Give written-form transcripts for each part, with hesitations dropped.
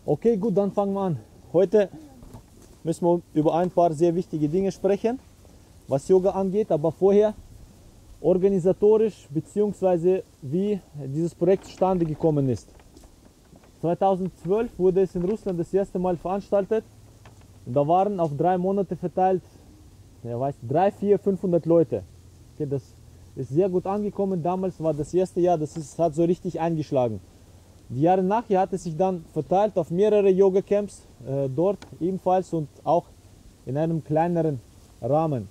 Okay, gut, dann fangen wir an. Heute müssen wir über ein paar sehr wichtige Dinge sprechen, was Yoga angeht, aber vorher organisatorisch bzw. wie dieses Projekt zustande gekommen ist. 2012 wurde es in Russland das erste Mal veranstaltet und da waren auf 3 Monate verteilt, 300, 400, 500 Leute. Okay, das ist sehr gut angekommen. Damals war das erste Jahr, hat so richtig eingeschlagen. Die Jahre nachher hat es sich dann verteilt auf mehrere Yoga-Camps dort ebenfalls und auch in einem kleineren Rahmen.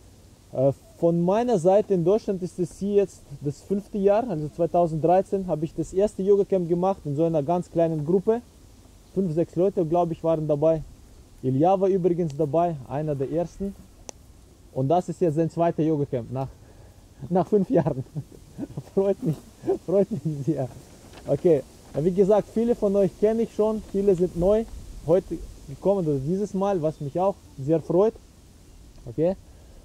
Von meiner Seite in Deutschland ist es hier jetzt das 5. Jahr, also 2013 habe ich das erste Yoga-Camp gemacht in so einer ganz kleinen Gruppe. 5, 6 Leute, glaube ich, waren dabei. Ilya war übrigens dabei, einer der ersten. Und das ist jetzt sein zweites Yoga-Camp nach 5 Jahren. freut mich sehr. Okay. Wie gesagt, viele von euch kenne ich schon, viele sind neu heute gekommen, oder dieses Mal, was mich auch sehr freut. Okay.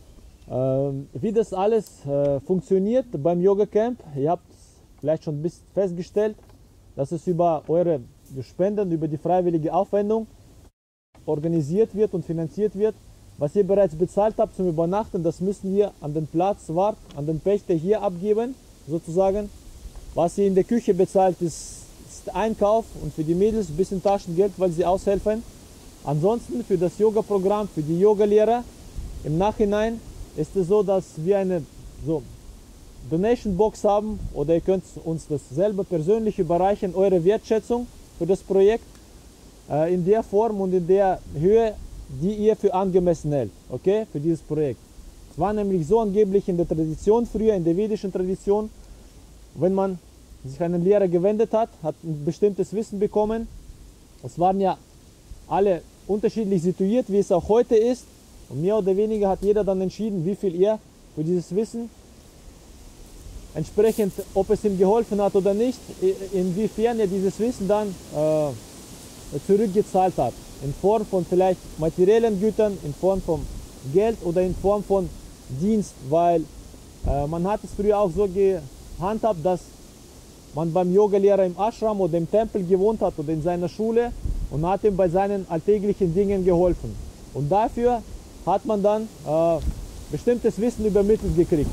Wie das alles funktioniert beim Yoga Camp, ihr habt vielleicht schon ein bisschen festgestellt, dass es über eure Spenden, über die freiwillige Aufwendung organisiert wird und finanziert wird. Was ihr bereits bezahlt habt zum Übernachten, das müssen wir an den Platzwart, an den Pächter hier abgeben, sozusagen. Was ihr in der Küche bezahlt, ist Einkauf und für die Mädels ein bisschen Taschengeld, weil sie aushelfen. Ansonsten für das Yoga-Programm, für die Yogalehrer, im Nachhinein ist es so, dass wir eine Donation-Box haben, oder ihr könnt uns das selber persönlich überreichen, eure Wertschätzung für das Projekt in der Form und in der Höhe, die ihr für angemessen hält, okay, für dieses Projekt. Es war nämlich so angeblich in der Tradition früher, in der vedischen Tradition, wenn man sich an einen Lehrer gewendet hat ein bestimmtes Wissen bekommen. Es waren ja alle unterschiedlich situiert, wie es auch heute ist. Und mehr oder weniger hat jeder dann entschieden, wie viel er für dieses Wissen, entsprechend, ob es ihm geholfen hat oder nicht, inwiefern er dieses Wissen dann zurückgezahlt hat. In Form von vielleicht materiellen Gütern, in Form von Geld oder in Form von Dienst, weil man hat es früher auch so gehandhabt, dass man beim Yogalehrer im Ashram oder im Tempel gewohnt hat oder in seiner Schule und hat ihm bei seinen alltäglichen Dingen geholfen. Und dafür hat man dann bestimmtes Wissen übermittelt gekriegt.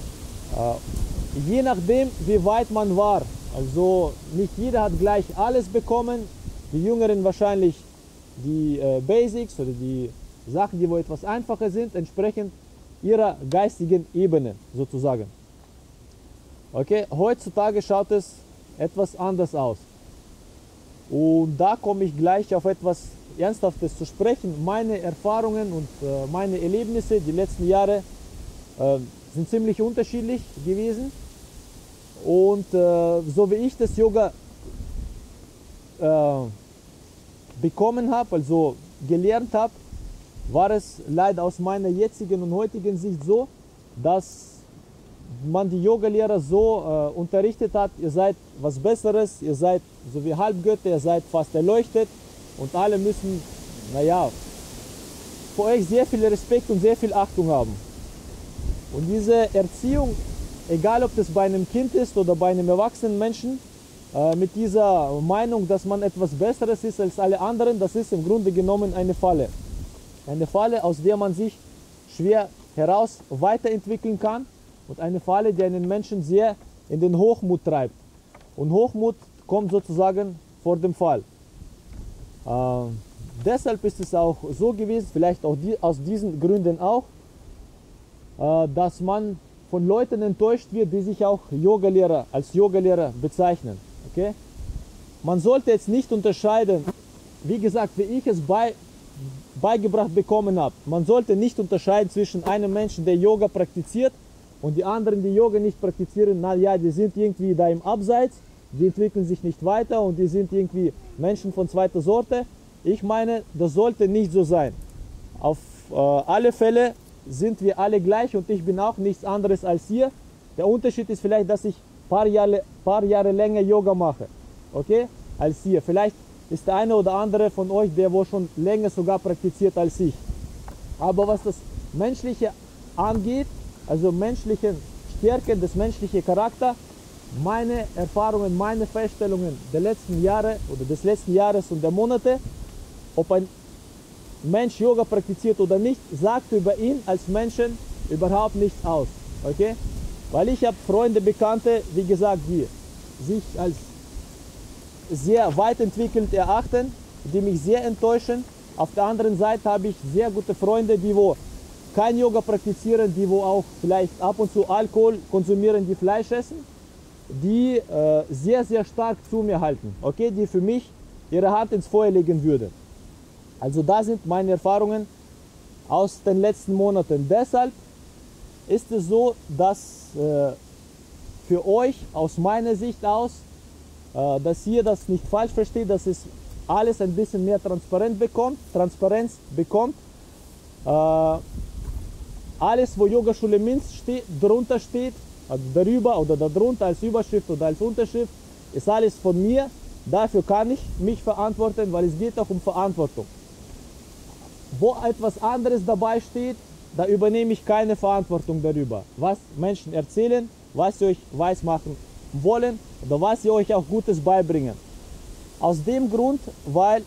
Je nachdem, wie weit man war. Also nicht jeder hat gleich alles bekommen. Die Jüngeren wahrscheinlich die Basics oder die Sachen, die wo etwas einfacher sind, entsprechend ihrer geistigen Ebene sozusagen. Okay, heutzutage schaut es etwas anders aus. Und da komme ich gleich auf etwas Ernsthaftes zu sprechen. Meine Erfahrungen und meine Erlebnisse die letzten Jahre sind ziemlich unterschiedlich gewesen. Und so wie ich das Yoga bekommen habe, also gelernt habe, war es leider aus meiner jetzigen und heutigen Sicht so, dass man die Yogalehrer so unterrichtet hat, ihr seid was Besseres, ihr seid so wie Halbgötter, ihr seid fast erleuchtet und alle müssen, für euch sehr viel Respekt und sehr viel Achtung haben. Und diese Erziehung, egal ob das bei einem Kind ist oder bei einem erwachsenen Menschen, mit dieser Meinung, dass man etwas Besseres ist als alle anderen, das ist im Grunde genommen eine Falle. Eine Falle, aus der man sich schwer heraus weiterentwickeln kann. Und eine Falle, die einen Menschen sehr in den Hochmut treibt. Und Hochmut kommt sozusagen vor dem Fall. Deshalb ist es auch so gewesen, vielleicht auch aus diesen Gründen auch, dass man von Leuten enttäuscht wird, die sich auch als Yogalehrer bezeichnen. Okay? Man sollte jetzt nicht unterscheiden, wie gesagt, wie ich es beigebracht bekommen habe. Man sollte nicht unterscheiden zwischen einem Menschen, der Yoga praktiziert, und die anderen, die Yoga nicht praktizieren, die sind irgendwie da im Abseits, die entwickeln sich nicht weiter und die sind irgendwie Menschen von zweiter Sorte. Ich meine, das sollte nicht so sein. Auf alle Fälle sind wir alle gleich und ich bin auch nichts anderes als ihr. Der Unterschied ist vielleicht, dass ich ein paar Jahre länger Yoga mache, okay, als ihr. Vielleicht ist der eine oder andere von euch, der wohl schon länger sogar praktiziert als ich. Aber was das Menschliche angeht, also menschliche Stärken, das menschliche Charakter, meine Erfahrungen, meine Feststellungen der letzten Jahre oder des letzten Jahres und der Monate, ob ein Mensch Yoga praktiziert oder nicht, sagt über ihn als Menschen überhaupt nichts aus. Okay? Weil ich habe Freunde, Bekannte, wie gesagt, die sich als sehr weit entwickelt erachten, die mich sehr enttäuschen. Auf der anderen Seite habe ich sehr gute Freunde, die wo kein Yoga praktizieren, die wo auch vielleicht ab und zu Alkohol konsumieren, die Fleisch essen, die sehr, sehr stark zu mir halten, okay? Die für mich ihre Hand ins Feuer legen würden. Also da sind meine Erfahrungen aus den letzten Monaten. Deshalb ist es so, dass für euch aus meiner Sicht aus, dass ihr das nicht falsch versteht, dass es alles ein bisschen mehr Transparenz bekommt. Alles, wo Yogaschule Minsk drunter steht, also darüber oder darunter als Überschrift oder als Unterschrift, ist alles von mir. Dafür kann ich mich verantworten, weil es geht auch um Verantwortung. Wo etwas anderes dabei steht, da übernehme ich keine Verantwortung darüber, was Menschen erzählen, was sie euch weismachen wollen oder was sie euch auch Gutes beibringen. Aus dem Grund, weil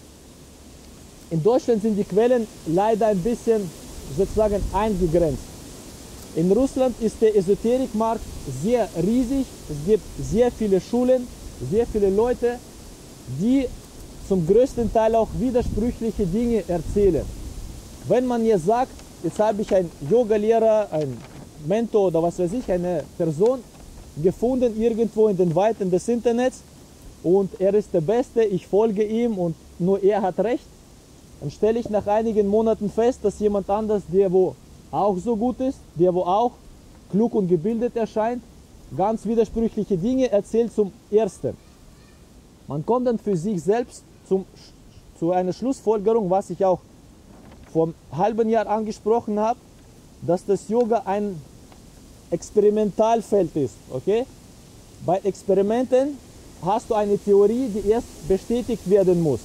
in Deutschland sind die Quellen leider ein bisschen sozusagen eingegrenzt. In Russland ist der Esoterikmarkt sehr riesig. Es gibt sehr viele Schulen, sehr viele Leute, die zum größten Teil auch widersprüchliche Dinge erzählen. Wenn man jetzt sagt, jetzt habe ich einen Yogalehrer, einen Mentor oder was weiß ich, eine Person gefunden irgendwo in den Weiten des Internets und er ist der Beste, ich folge ihm und nur er hat recht, dann stelle ich nach einigen Monaten fest, dass jemand anders, der wo auch so gut ist, der wo auch klug und gebildet erscheint, ganz widersprüchliche Dinge erzählt zum Ersten. Man kommt dann für sich selbst zu einer Schlussfolgerung, was ich auch vor einem halben Jahr angesprochen habe, dass das Yoga ein Experimentalfeld ist. Okay? Bei Experimenten hast du eine Theorie, die erst bestätigt werden muss.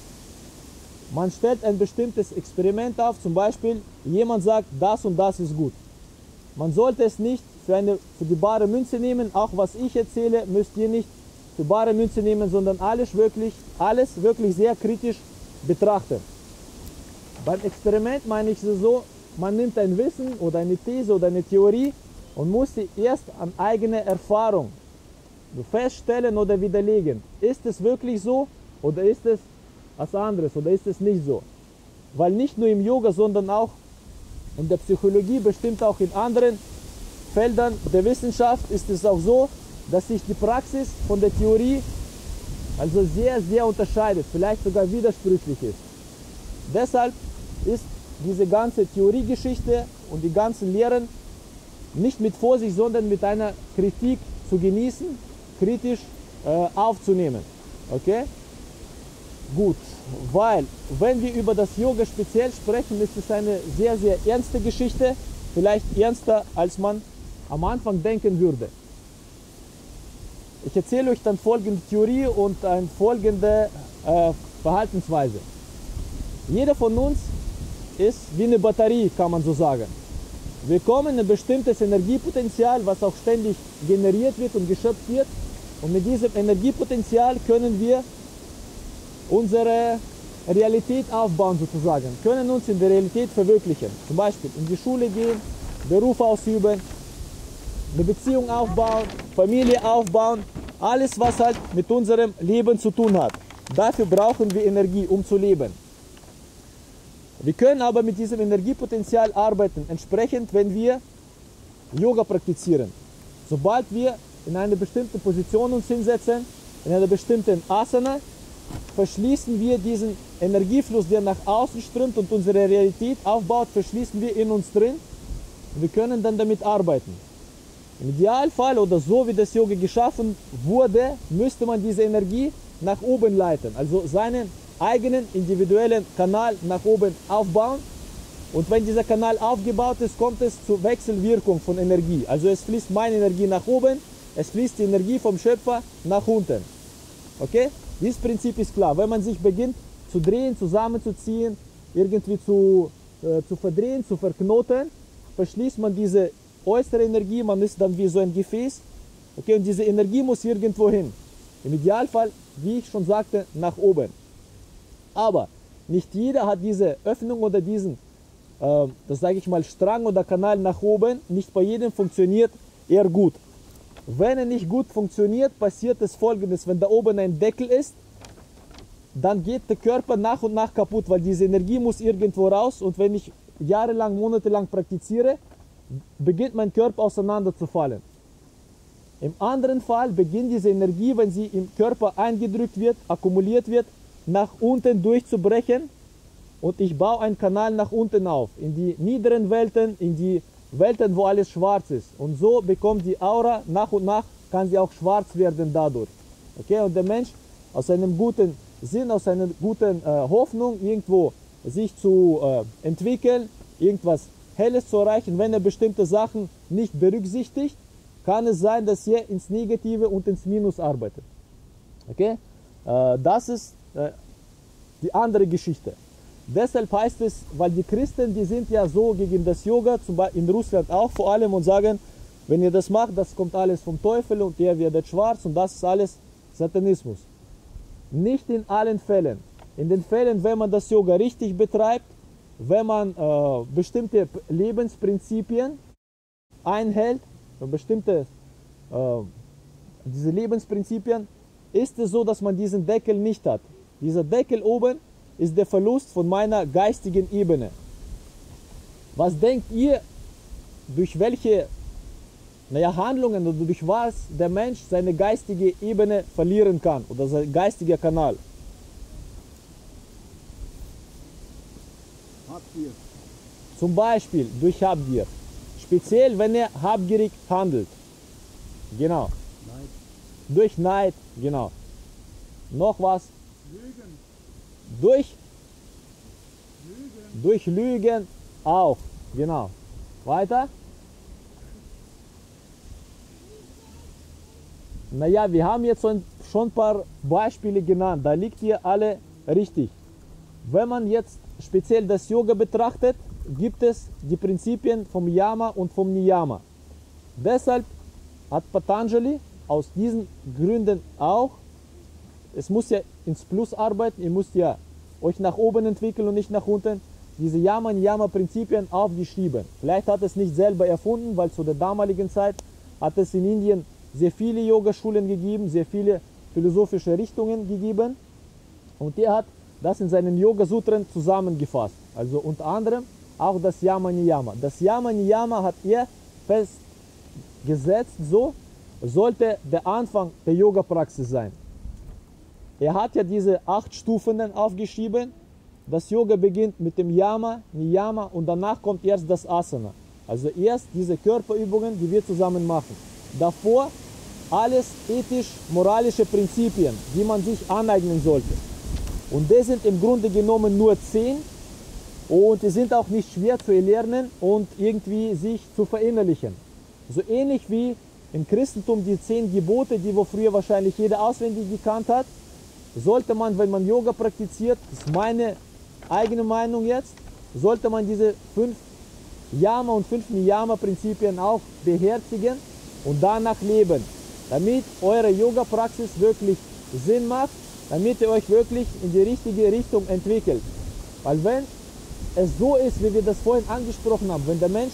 Man stellt ein bestimmtes Experiment auf, zum Beispiel jemand sagt, das und das ist gut. Man sollte es nicht für die bare Münze nehmen, auch was ich erzähle, müsst ihr nicht für bare Münze nehmen, sondern alles wirklich sehr kritisch betrachten. Beim Experiment meine ich so, man nimmt ein Wissen oder eine These oder eine Theorie und muss sie erst an eigener Erfahrung feststellen oder widerlegen. Ist es wirklich so oder ist es was anderes oder ist es nicht so? Weil nicht nur im Yoga, sondern auch in der Psychologie, bestimmt auch in anderen Feldern der Wissenschaft ist es auch so, dass sich die Praxis von der Theorie also sehr, sehr unterscheidet, vielleicht sogar widersprüchlich ist. Deshalb ist diese ganze Theoriegeschichte und die ganzen Lehren nicht mit Vorsicht, sondern mit einer Kritik zu genießen, kritisch aufzunehmen. Okay? Gut, weil wenn wir über das Yoga speziell sprechen, ist es eine sehr, sehr ernste Geschichte, vielleicht ernster, als man am Anfang denken würde. Ich erzähle euch dann folgende Theorie und eine folgende Verhaltensweise. Jeder von uns ist wie eine Batterie, kann man so sagen. Wir bekommen ein bestimmtes Energiepotenzial, was auch ständig generiert wird und geschöpft wird. Und mit diesem Energiepotenzial können wir unsere Realität aufbauen sozusagen, können uns in der Realität verwirklichen. Zum Beispiel in die Schule gehen, Beruf ausüben, eine Beziehung aufbauen, Familie aufbauen, alles was halt mit unserem Leben zu tun hat. Dafür brauchen wir Energie, um zu leben. Wir können aber mit diesem Energiepotenzial arbeiten, entsprechend wenn wir Yoga praktizieren. Sobald wir in eine bestimmte Position uns hinsetzen, in einer bestimmten Asana, verschließen wir diesen Energiefluss, der nach außen strömt und unsere Realität aufbaut, verschließen wir in uns drin und wir können dann damit arbeiten. Im Idealfall oder so wie das Yoga geschaffen wurde, müsste man diese Energie nach oben leiten, also seinen eigenen individuellen Kanal nach oben aufbauen und wenn dieser Kanal aufgebaut ist, kommt es zur Wechselwirkung von Energie. Also es fließt meine Energie nach oben, es fließt die Energie vom Schöpfer nach unten. Okay? Dieses Prinzip ist klar. Wenn man sich beginnt zu drehen, zusammenzuziehen, irgendwie zu verdrehen, zu verknoten, verschließt man diese äußere Energie, man ist dann wie so ein Gefäß Okay, und diese Energie muss irgendwo hin. Im Idealfall, wie ich schon sagte, nach oben. Aber nicht jeder hat diese Öffnung oder diesen, das sage ich mal, Strang oder Kanal nach oben. Nicht bei jedem funktioniert er gut. Wenn er nicht gut funktioniert, passiert es Folgendes: Wenn da oben ein Deckel ist, dann geht der Körper nach und nach kaputt, weil diese Energie muss irgendwo raus. Und wenn ich jahrelang, monatelang praktiziere, beginnt mein Körper auseinanderzufallen. Im anderen Fall beginnt diese Energie, wenn sie im Körper eingedrückt wird, akkumuliert wird, nach unten durchzubrechen, und ich baue einen Kanal nach unten auf, in die niederen Welten, in die Welten, wo alles schwarz ist. Und so bekommt die Aura nach und nach, kann sie auch schwarz werden dadurch. Okay? Und der Mensch aus einem guten Sinn, aus einer guten Hoffnung, irgendwo sich zu entwickeln, irgendwas Helles zu erreichen, wenn er bestimmte Sachen nicht berücksichtigt, kann es sein, dass er ins Negative und ins Minus arbeitet. Okay? Das ist die andere Geschichte. Deshalb heißt es, weil die Christen, die sind ja so gegen das Yoga, zum Beispiel in Russland auch vor allem, und sagen, wenn ihr das macht, das kommt alles vom Teufel und ihr werdet schwarz und das ist alles Satanismus. Nicht in allen Fällen. In den Fällen, wenn man das Yoga richtig betreibt, wenn man bestimmte Lebensprinzipien einhält, bestimmte diese Lebensprinzipien, ist es so, dass man diesen Deckel nicht hat. Dieser Deckel oben ist der Verlust von meiner geistigen Ebene. Was denkt ihr, durch welche Handlungen oder durch was der Mensch seine geistige Ebene verlieren kann oder sein geistiger Kanal? Habgier. Zum Beispiel durch Habgier. Speziell, wenn er habgierig handelt. Genau. Neid. Durch Neid, genau. Noch was? Lügen. Durch Lügen. Durch Lügen auch, genau. Weiter? Naja, wir haben jetzt schon ein paar Beispiele genannt, da liegt ihr alle richtig. Wenn man jetzt speziell das Yoga betrachtet, gibt es die Prinzipien vom Yama und vom Niyama. Deshalb hat Patanjali aus diesen Gründen auch, es muss ja ins Plus arbeiten, ihr müsst ja euch nach oben entwickeln und nicht nach unten, diese Yama-Niyama-Prinzipien aufgeschrieben. Vielleicht hat es nicht selber erfunden, weil zu der damaligen Zeit hat es in Indien sehr viele Yogaschulen gegeben, sehr viele philosophische Richtungen gegeben, und er hat das in seinen Yoga-Sutren zusammengefasst. Also unter anderem auch das Yama-Niyama. Das Yama-Niyama hat er festgesetzt, so sollte der Anfang der Yoga-Praxis sein. Er hat ja diese 8 Stufen aufgeschrieben. Das Yoga beginnt mit dem Yama, Niyama und danach kommt erst das Asana. Also erst diese Körperübungen, die wir zusammen machen. Davor alles ethisch-moralische Prinzipien, die man sich aneignen sollte. Und das sind im Grunde genommen nur 10 und die sind auch nicht schwer zu erlernen und irgendwie sich zu verinnerlichen. So ähnlich wie im Christentum die 10 Gebote, die wo früher wahrscheinlich jeder auswendig gekannt hat, sollte man, wenn man Yoga praktiziert, das ist meine eigene Meinung jetzt, sollte man diese 5 Yama und 5 Niyama Prinzipien auch beherzigen und danach leben, damit eure Yoga-Praxis wirklich Sinn macht, damit ihr euch wirklich in die richtige Richtung entwickelt. Weil wenn es so ist, wie wir das vorhin angesprochen haben, wenn der Mensch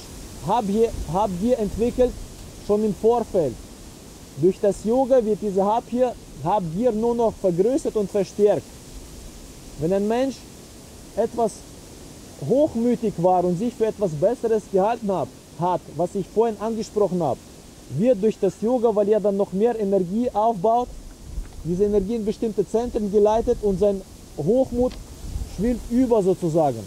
Habgier entwickelt, schon im Vorfeld, durch das Yoga wird diese Habgier nur noch vergrößert und verstärkt. Wenn ein Mensch etwas hochmütig war und sich für etwas Besseres gehalten hat, was ich vorhin angesprochen habe, wird durch das Yoga, weil er dann noch mehr Energie aufbaut, diese Energie in bestimmte Zentren geleitet und sein Hochmut schwillt über sozusagen.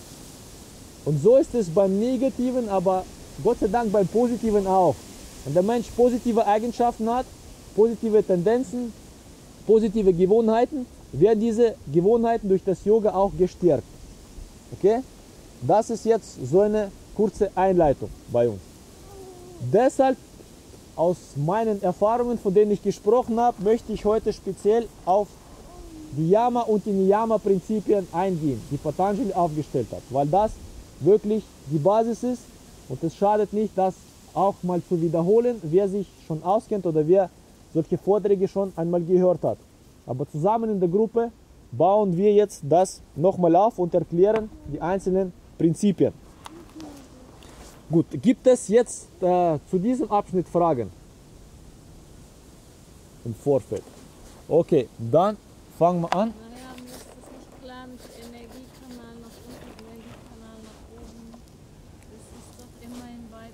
Und so ist es beim Negativen, aber Gott sei Dank beim Positiven auch. Wenn der Mensch positive Eigenschaften hat, positive Tendenzen, positive Gewohnheiten, werden diese Gewohnheiten durch das Yoga auch gestärkt. Okay? Das ist jetzt so eine kurze Einleitung bei uns. Deshalb, aus meinen Erfahrungen, von denen ich gesprochen habe, möchte ich heute speziell auf die Yama und die Niyama Prinzipien eingehen, die Patanjali aufgestellt hat, weil das wirklich die Basis ist und es schadet nicht, das auch mal zu wiederholen, wer sich schon auskennt oder wer solche Vorträge schon einmal gehört hat. Aber zusammen in der Gruppe bauen wir jetzt das nochmal auf und erklären die einzelnen Prinzipien. Gut, gibt es jetzt zu diesem Abschnitt Fragen? Im Vorfeld. Okay, dann fangen wir an. Naja, mir ist das nicht klar mit Energiekanal nach unten, Energiekanal nach oben. Das ist doch immer in beide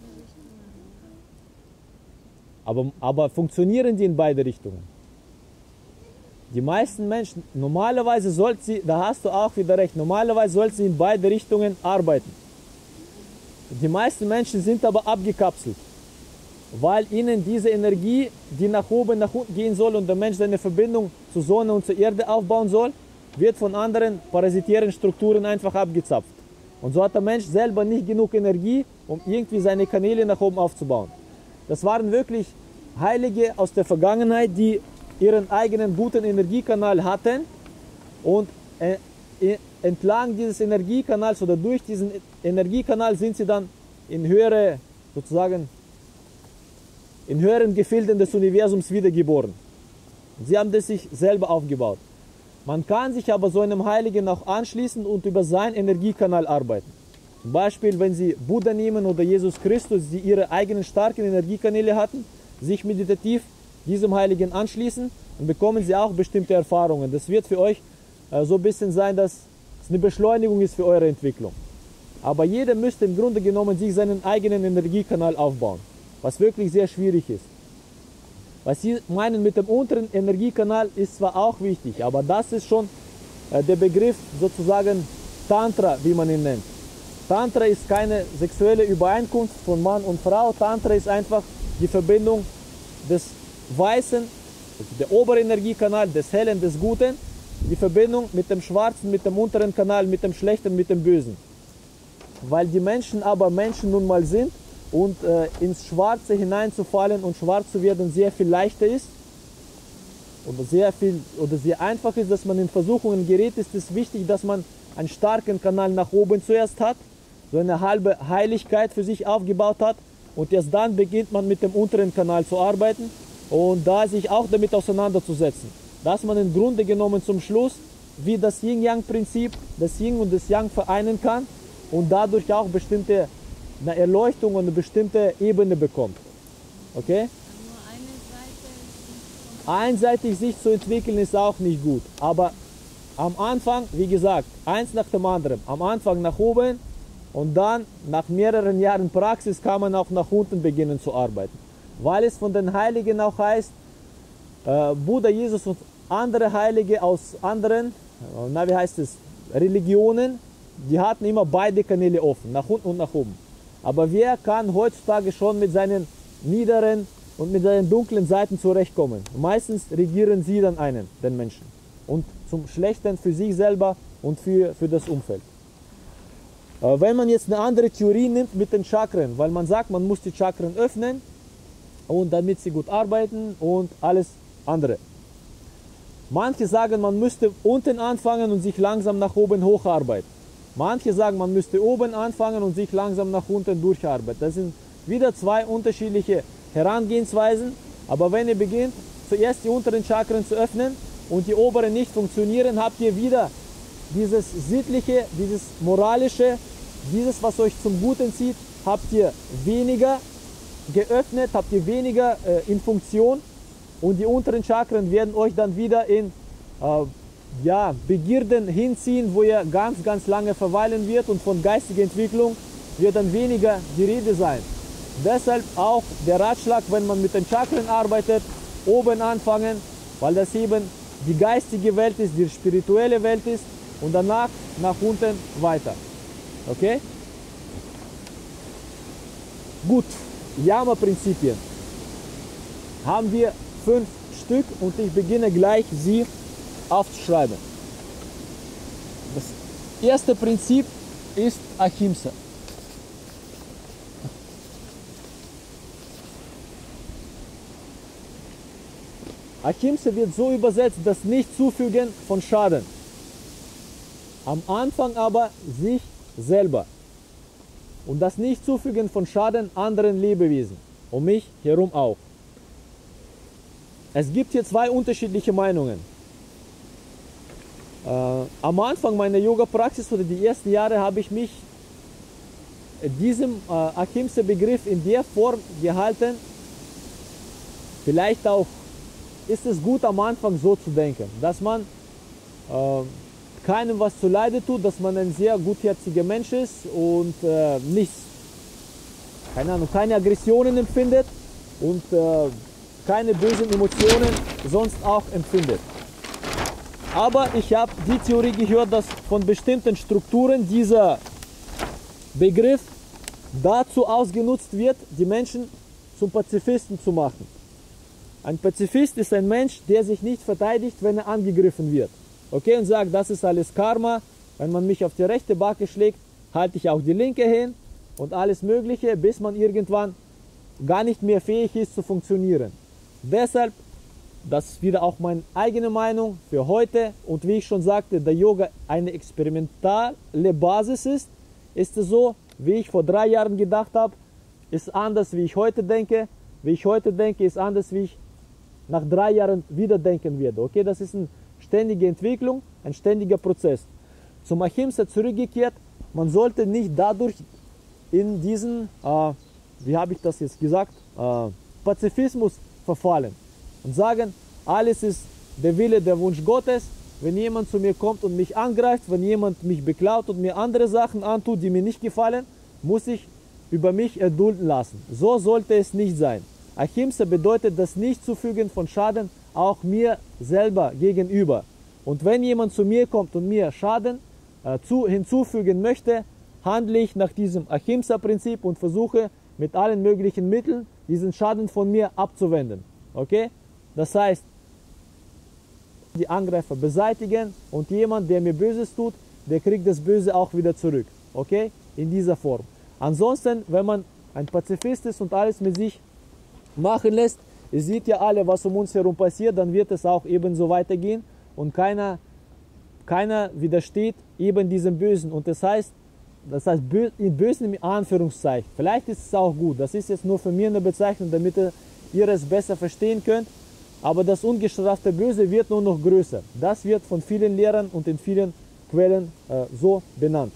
Richtungen. Aber funktionieren die in beide Richtungen? Die meisten Menschen, normalerweise sollten sie, da hast du auch wieder recht, normalerweise sollten sie in beide Richtungen arbeiten. Die meisten Menschen sind aber abgekapselt, weil ihnen diese Energie, die nach oben, nach unten gehen soll und der Mensch seine Verbindung zur Sonne und zur Erde aufbauen soll, wird von anderen parasitären Strukturen einfach abgezapft. Und so hat der Mensch selber nicht genug Energie, um irgendwie seine Kanäle nach oben aufzubauen. Das waren wirklich Heilige aus der Vergangenheit, die ihren eigenen guten Energiekanal hatten und entlang dieses Energiekanals oder durch diesen Energiekanal sind sie dann in höhere, sozusagen, in höheren Gefilden des Universums wiedergeboren. Sie haben das sich selber aufgebaut. Man kann sich aber so einem Heiligen auch anschließen und über seinen Energiekanal arbeiten. Zum Beispiel, wenn Sie Buddha nehmen oder Jesus Christus, die ihre eigenen starken Energiekanäle hatten, sich meditativ diesem Heiligen anschließen, dann bekommen Sie auch bestimmte Erfahrungen. Das wird für euch so ein bisschen sein, dass es eine Beschleunigung ist für eure Entwicklung. Aber jeder müsste im Grunde genommen sich seinen eigenen Energiekanal aufbauen, was wirklich sehr schwierig ist. Was Sie meinen mit dem unteren Energiekanal ist zwar auch wichtig, aber das ist schon der Begriff sozusagen Tantra, wie man ihn nennt. Tantra ist keine sexuelle Übereinkunft von Mann und Frau. Tantra ist einfach die Verbindung des Weißen, der obere Energiekanal, des Hellen, des Guten, die Verbindung mit dem Schwarzen, mit dem unteren Kanal, mit dem Schlechten, mit dem Bösen. Weil die Menschen aber Menschen nun mal sind und ins Schwarze hineinzufallen und schwarz zu werden sehr viel leichter ist oder sehr einfach ist, dass man in Versuchungen gerät, ist es wichtig, dass man einen starken Kanal nach oben zuerst hat, so eine halbe Heiligkeit für sich aufgebaut hat und erst dann beginnt man mit dem unteren Kanal zu arbeiten und da sich auch damit auseinanderzusetzen, dass man im Grunde genommen zum Schluss wie das Yin-Yang-Prinzip, das Yin und das Yang vereinen kann und dadurch auch bestimmte eine Erleuchtung und eine bestimmte Ebene bekommt. Okay? Nur eine Seite ist nicht Einseitig sich zu entwickeln ist auch nicht gut, aber am Anfang, wie gesagt, eins nach dem anderen, am Anfang nach oben und dann nach mehreren Jahren Praxis kann man auch nach unten beginnen zu arbeiten. Weil es von den Heiligen auch heißt, Buddha, Jesus und andere Heilige aus anderen, wie heißt es, Religionen, die hatten immer beide Kanäle offen, nach unten und nach oben. Aber wer kann heutzutage schon mit seinen niederen und mit seinen dunklen Seiten zurechtkommen? Meistens regieren sie dann den Menschen. Und zum Schlechten für sich selber und für das Umfeld. Wenn man jetzt eine andere Theorie nimmt mit den Chakren, weil man sagt, man muss die Chakren öffnen und damit sie gut arbeiten und alles andere. Manche sagen, man müsste unten anfangen und sich langsam nach oben hocharbeiten. Manche sagen, man müsste oben anfangen und sich langsam nach unten durcharbeiten. Das sind wieder zwei unterschiedliche Herangehensweisen. Aber wenn ihr beginnt, zuerst die unteren Chakren zu öffnen und die oberen nicht funktionieren, habt ihr wieder dieses Sittliche, dieses Moralische, dieses, was euch zum Guten zieht, habt ihr weniger geöffnet, habt ihr weniger in Funktion und die unteren Chakren werden euch dann wieder in Begierden hinziehen, wo ihr ganz, ganz lange verweilen wird und von geistiger Entwicklung wird dann weniger die Rede sein. Deshalb auch der Ratschlag, wenn man mit den Chakren arbeitet, oben anfangen, weil das eben die geistige Welt ist, die spirituelle Welt ist und danach nach unten weiter. Okay? Gut, Yama-Prinzipien haben wir 5 Stück und ich beginne gleich sie aufzuschreiben. Das erste Prinzip ist Ahimsa. Ahimsa wird so übersetzt, das Nicht-Zufügen von Schaden. Am Anfang aber sich selber. und das Nicht-Zufügen von Schaden anderen Lebewesen, um mich herum auch. Es gibt hier zwei unterschiedliche Meinungen. Am Anfang meiner Yoga-Praxis oder die ersten Jahre habe ich mich diesem Ahimsa-Begriff in der Form gehalten. Vielleicht auch ist es gut am Anfang so zu denken, dass man keinem was zuleide tut, dass man ein sehr gutherziger Mensch ist und keine Aggressionen empfindet und keine bösen Emotionen sonst auch empfindet. Aber ich habe die Theorie gehört, dass von bestimmten Strukturen dieser Begriff dazu ausgenutzt wird, die Menschen zum Pazifisten zu machen. Ein Pazifist ist ein Mensch, der sich nicht verteidigt, wenn er angegriffen wird. Okay, und sagt, das ist alles Karma. Wenn man mich auf die rechte Backe schlägt, halte ich auch die linke hin und alles Mögliche, bis man irgendwann gar nicht mehr fähig ist zu funktionieren. Deshalb, das ist wieder auch meine eigene Meinung für heute, und wie ich schon sagte, da Yoga eine experimentale Basis ist es so, wie ich vor 3 Jahren gedacht habe, ist anders, wie ich heute denke. Wie ich heute denke, ist anders, wie ich nach 3 Jahren wieder denken werde. Okay, das ist eine ständige Entwicklung, ein ständiger Prozess. Zum Ahimsa zurückgekehrt, man sollte nicht dadurch in diesen, wie habe ich das jetzt gesagt, Pazifismus verfallen und sagen, alles ist der Wille, der Wunsch Gottes. Wenn jemand zu mir kommt und mich angreift, wenn jemand mich beklaut und mir andere Sachen antut, die mir nicht gefallen, muss ich über mich erdulden lassen. So sollte es nicht sein. Ahimsa bedeutet das Nichtzufügen von Schaden auch mir selber gegenüber. Und wenn jemand zu mir kommt und mir Schaden hinzufügen möchte, handle ich nach diesem Ahimsa-Prinzip und versuche mit allen möglichen Mitteln diesen Schaden von mir abzuwenden. Okay? Das heißt, die Angreifer beseitigen und jemand, der mir Böses tut, der kriegt das Böse auch wieder zurück. Okay? In dieser Form. Ansonsten, wenn man ein Pazifist ist und alles mit sich machen lässt, ihr seht ja alle, was um uns herum passiert, dann wird es auch ebenso weitergehen und keiner widersteht eben diesem Bösen. Und das heißt Bösen in Anführungszeichen. Vielleicht ist es auch gut, das ist jetzt nur für mich eine Bezeichnung, damit ihr es besser verstehen könnt. Aber das ungestrafte Böse wird nur noch größer. Das wird von vielen Lehrern und in vielen Quellen so benannt.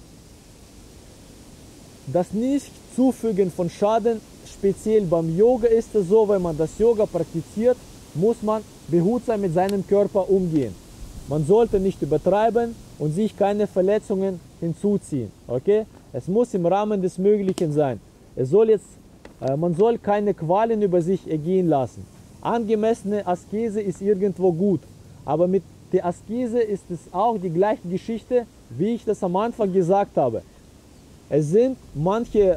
Das Nichtzufügen von Schaden, speziell beim Yoga, ist es so, wenn man das Yoga praktiziert, muss man behutsam mit seinem Körper umgehen. Man sollte nicht übertreiben und sich keine Verletzungen hinzuziehen. Okay? Es muss im Rahmen des Möglichen sein. Man soll keine Qualen über sich ergehen lassen. Angemessene Askese ist irgendwo gut, aber mit der Askese ist es auch die gleiche Geschichte, wie ich das am Anfang gesagt habe. Es sind manche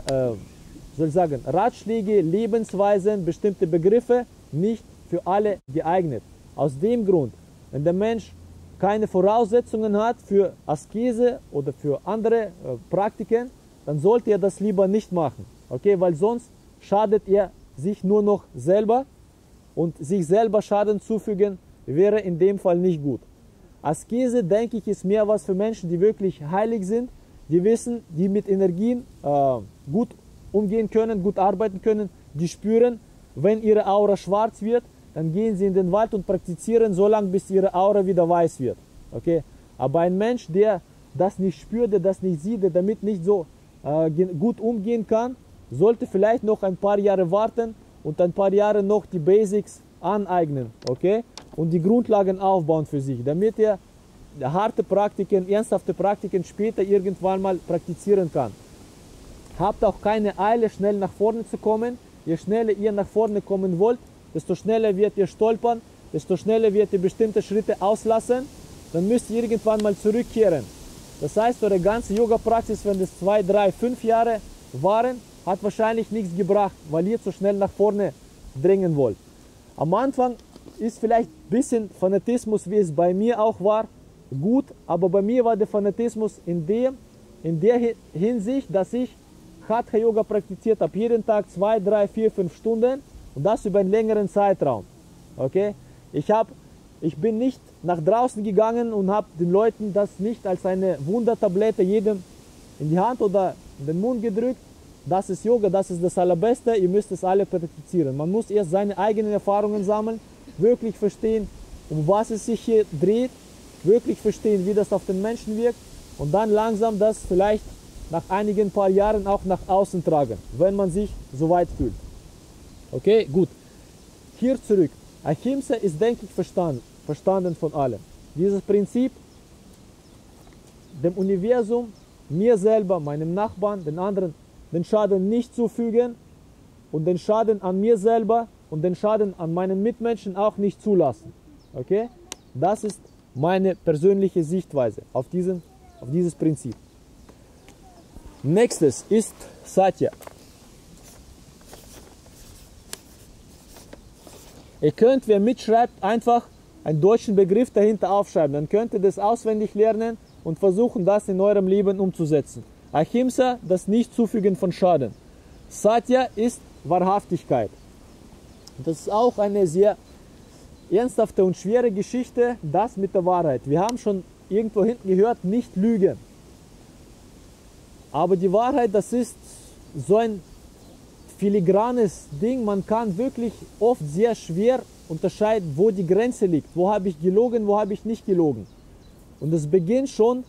Ratschläge, Lebensweisen, bestimmte Begriffe nicht für alle geeignet. Aus dem Grund, wenn der Mensch keine Voraussetzungen hat für Askese oder für andere Praktiken, dann sollte er das lieber nicht machen. Okay? Weil sonst schadet er sich nur noch selber. Und sich selber Schaden zufügen, wäre in dem Fall nicht gut. Askese, denke ich, ist mehr was für Menschen, die wirklich heilig sind, die wissen, die mit Energien gut umgehen können, gut arbeiten können, die spüren, wenn ihre Aura schwarz wird, dann gehen sie in den Wald und praktizieren so lange, bis ihre Aura wieder weiß wird. Okay? Aber ein Mensch, der das nicht spürt, der das nicht sieht, der damit nicht so gut umgehen kann, sollte vielleicht noch ein paar Jahre warten und ein paar Jahre noch die Basics aneignen, okay? Und die Grundlagen aufbauen für sich, damit er harte Praktiken, ernsthafte Praktiken später irgendwann mal praktizieren kann. Habt auch keine Eile, schnell nach vorne zu kommen. Je schneller ihr nach vorne kommen wollt, desto schneller wird ihr stolpern, desto schneller wird ihr bestimmte Schritte auslassen. Dann müsst ihr irgendwann mal zurückkehren. Das heißt, eure ganze Yoga-Praxis, wenn es 2, 3, 5 Jahre waren, hat wahrscheinlich nichts gebracht, weil ihr zu schnell nach vorne dringen wollt. Am Anfang ist vielleicht ein bisschen Fanatismus, wie es bei mir auch war, gut, aber bei mir war der Fanatismus in der Hinsicht, dass ich Hatha Yoga praktiziert habe, jeden Tag 2, 3, 4, 5 Stunden und das über einen längeren Zeitraum. Okay? Ich bin nicht nach draußen gegangen und habe den Leuten das nicht als eine Wundertablette jedem in die Hand oder in den Mund gedrückt, das ist Yoga, das ist das Allerbeste, ihr müsst es alle praktizieren. Man muss erst seine eigenen Erfahrungen sammeln, wirklich verstehen, um was es sich hier dreht, wirklich verstehen, wie das auf den Menschen wirkt und dann langsam das vielleicht nach einigen paar Jahren auch nach außen tragen, wenn man sich so weit fühlt. Okay, gut. Hier zurück. Ahimsa ist, denke ich, verstanden von allen. Dieses Prinzip, dem Universum, mir selber, meinem Nachbarn, den anderen, den Schaden nicht zufügen und den Schaden an mir selber und den Schaden an meinen Mitmenschen auch nicht zulassen. Okay? Das ist meine persönliche Sichtweise auf dieses Prinzip. Nächstes ist Satya. Ihr könnt, wer mitschreibt, einfach einen deutschen Begriff dahinter aufschreiben. Dann könnt ihr das auswendig lernen und versuchen, das in eurem Leben umzusetzen. Ahimsa, das Nichtzufügen von Schaden. Satya ist Wahrhaftigkeit. Das ist auch eine sehr ernsthafte und schwere Geschichte, das mit der Wahrheit. Wir haben schon irgendwo hinten gehört, nicht lügen. Aber die Wahrheit, das ist so ein filigranes Ding. Man kann wirklich oft sehr schwer unterscheiden, wo die Grenze liegt. Wo habe ich gelogen, wo habe ich nicht gelogen. Und das beginnt schon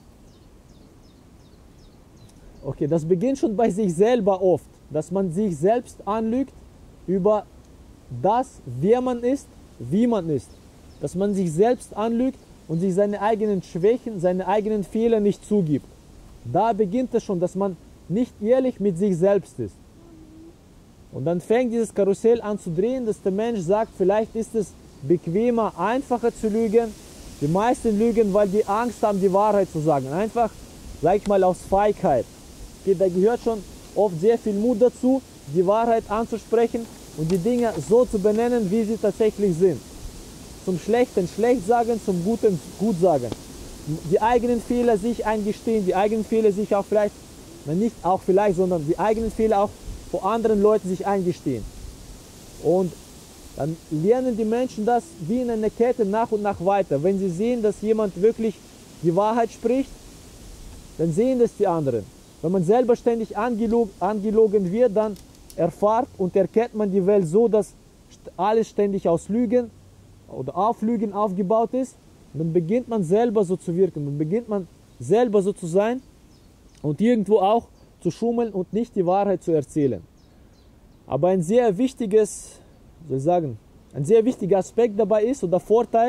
bei sich selber oft, dass man sich selbst anlügt über das, wer man ist, wie man ist. Dass man sich selbst anlügt und sich seine eigenen Schwächen, seine eigenen Fehler nicht zugibt. Da beginnt es schon, dass man nicht ehrlich mit sich selbst ist. Und dann fängt dieses Karussell an zu drehen, dass der Mensch sagt, vielleicht ist es bequemer, einfacher zu lügen. Die meisten lügen, weil die Angst haben, die Wahrheit zu sagen. Einfach, sag ich mal, aus Feigheit. Da gehört schon oft sehr viel Mut dazu, die Wahrheit anzusprechen und die Dinge so zu benennen, wie sie tatsächlich sind. Zum Schlechten schlecht sagen, zum Guten gut sagen. Die eigenen Fehler sich eingestehen, die eigenen Fehler sich auch vielleicht, nicht auch vielleicht, sondern die eigenen Fehler auch vor anderen Leuten sich eingestehen. Und dann lernen die Menschen das wie in einer Kette nach und nach weiter. Wenn sie sehen, dass jemand wirklich die Wahrheit spricht, dann sehen das die anderen. Wenn man selber ständig angelogen wird, dann erfahrt und erkennt man die Welt so, dass alles ständig aus Lügen oder auf Lügen aufgebaut ist. Und dann beginnt man selber so zu wirken, dann beginnt man selber so zu sein und irgendwo auch zu schummeln und nicht die Wahrheit zu erzählen. Aber ein sehr wichtiges, ein sehr wichtiger Aspekt dabei ist oder Vorteil,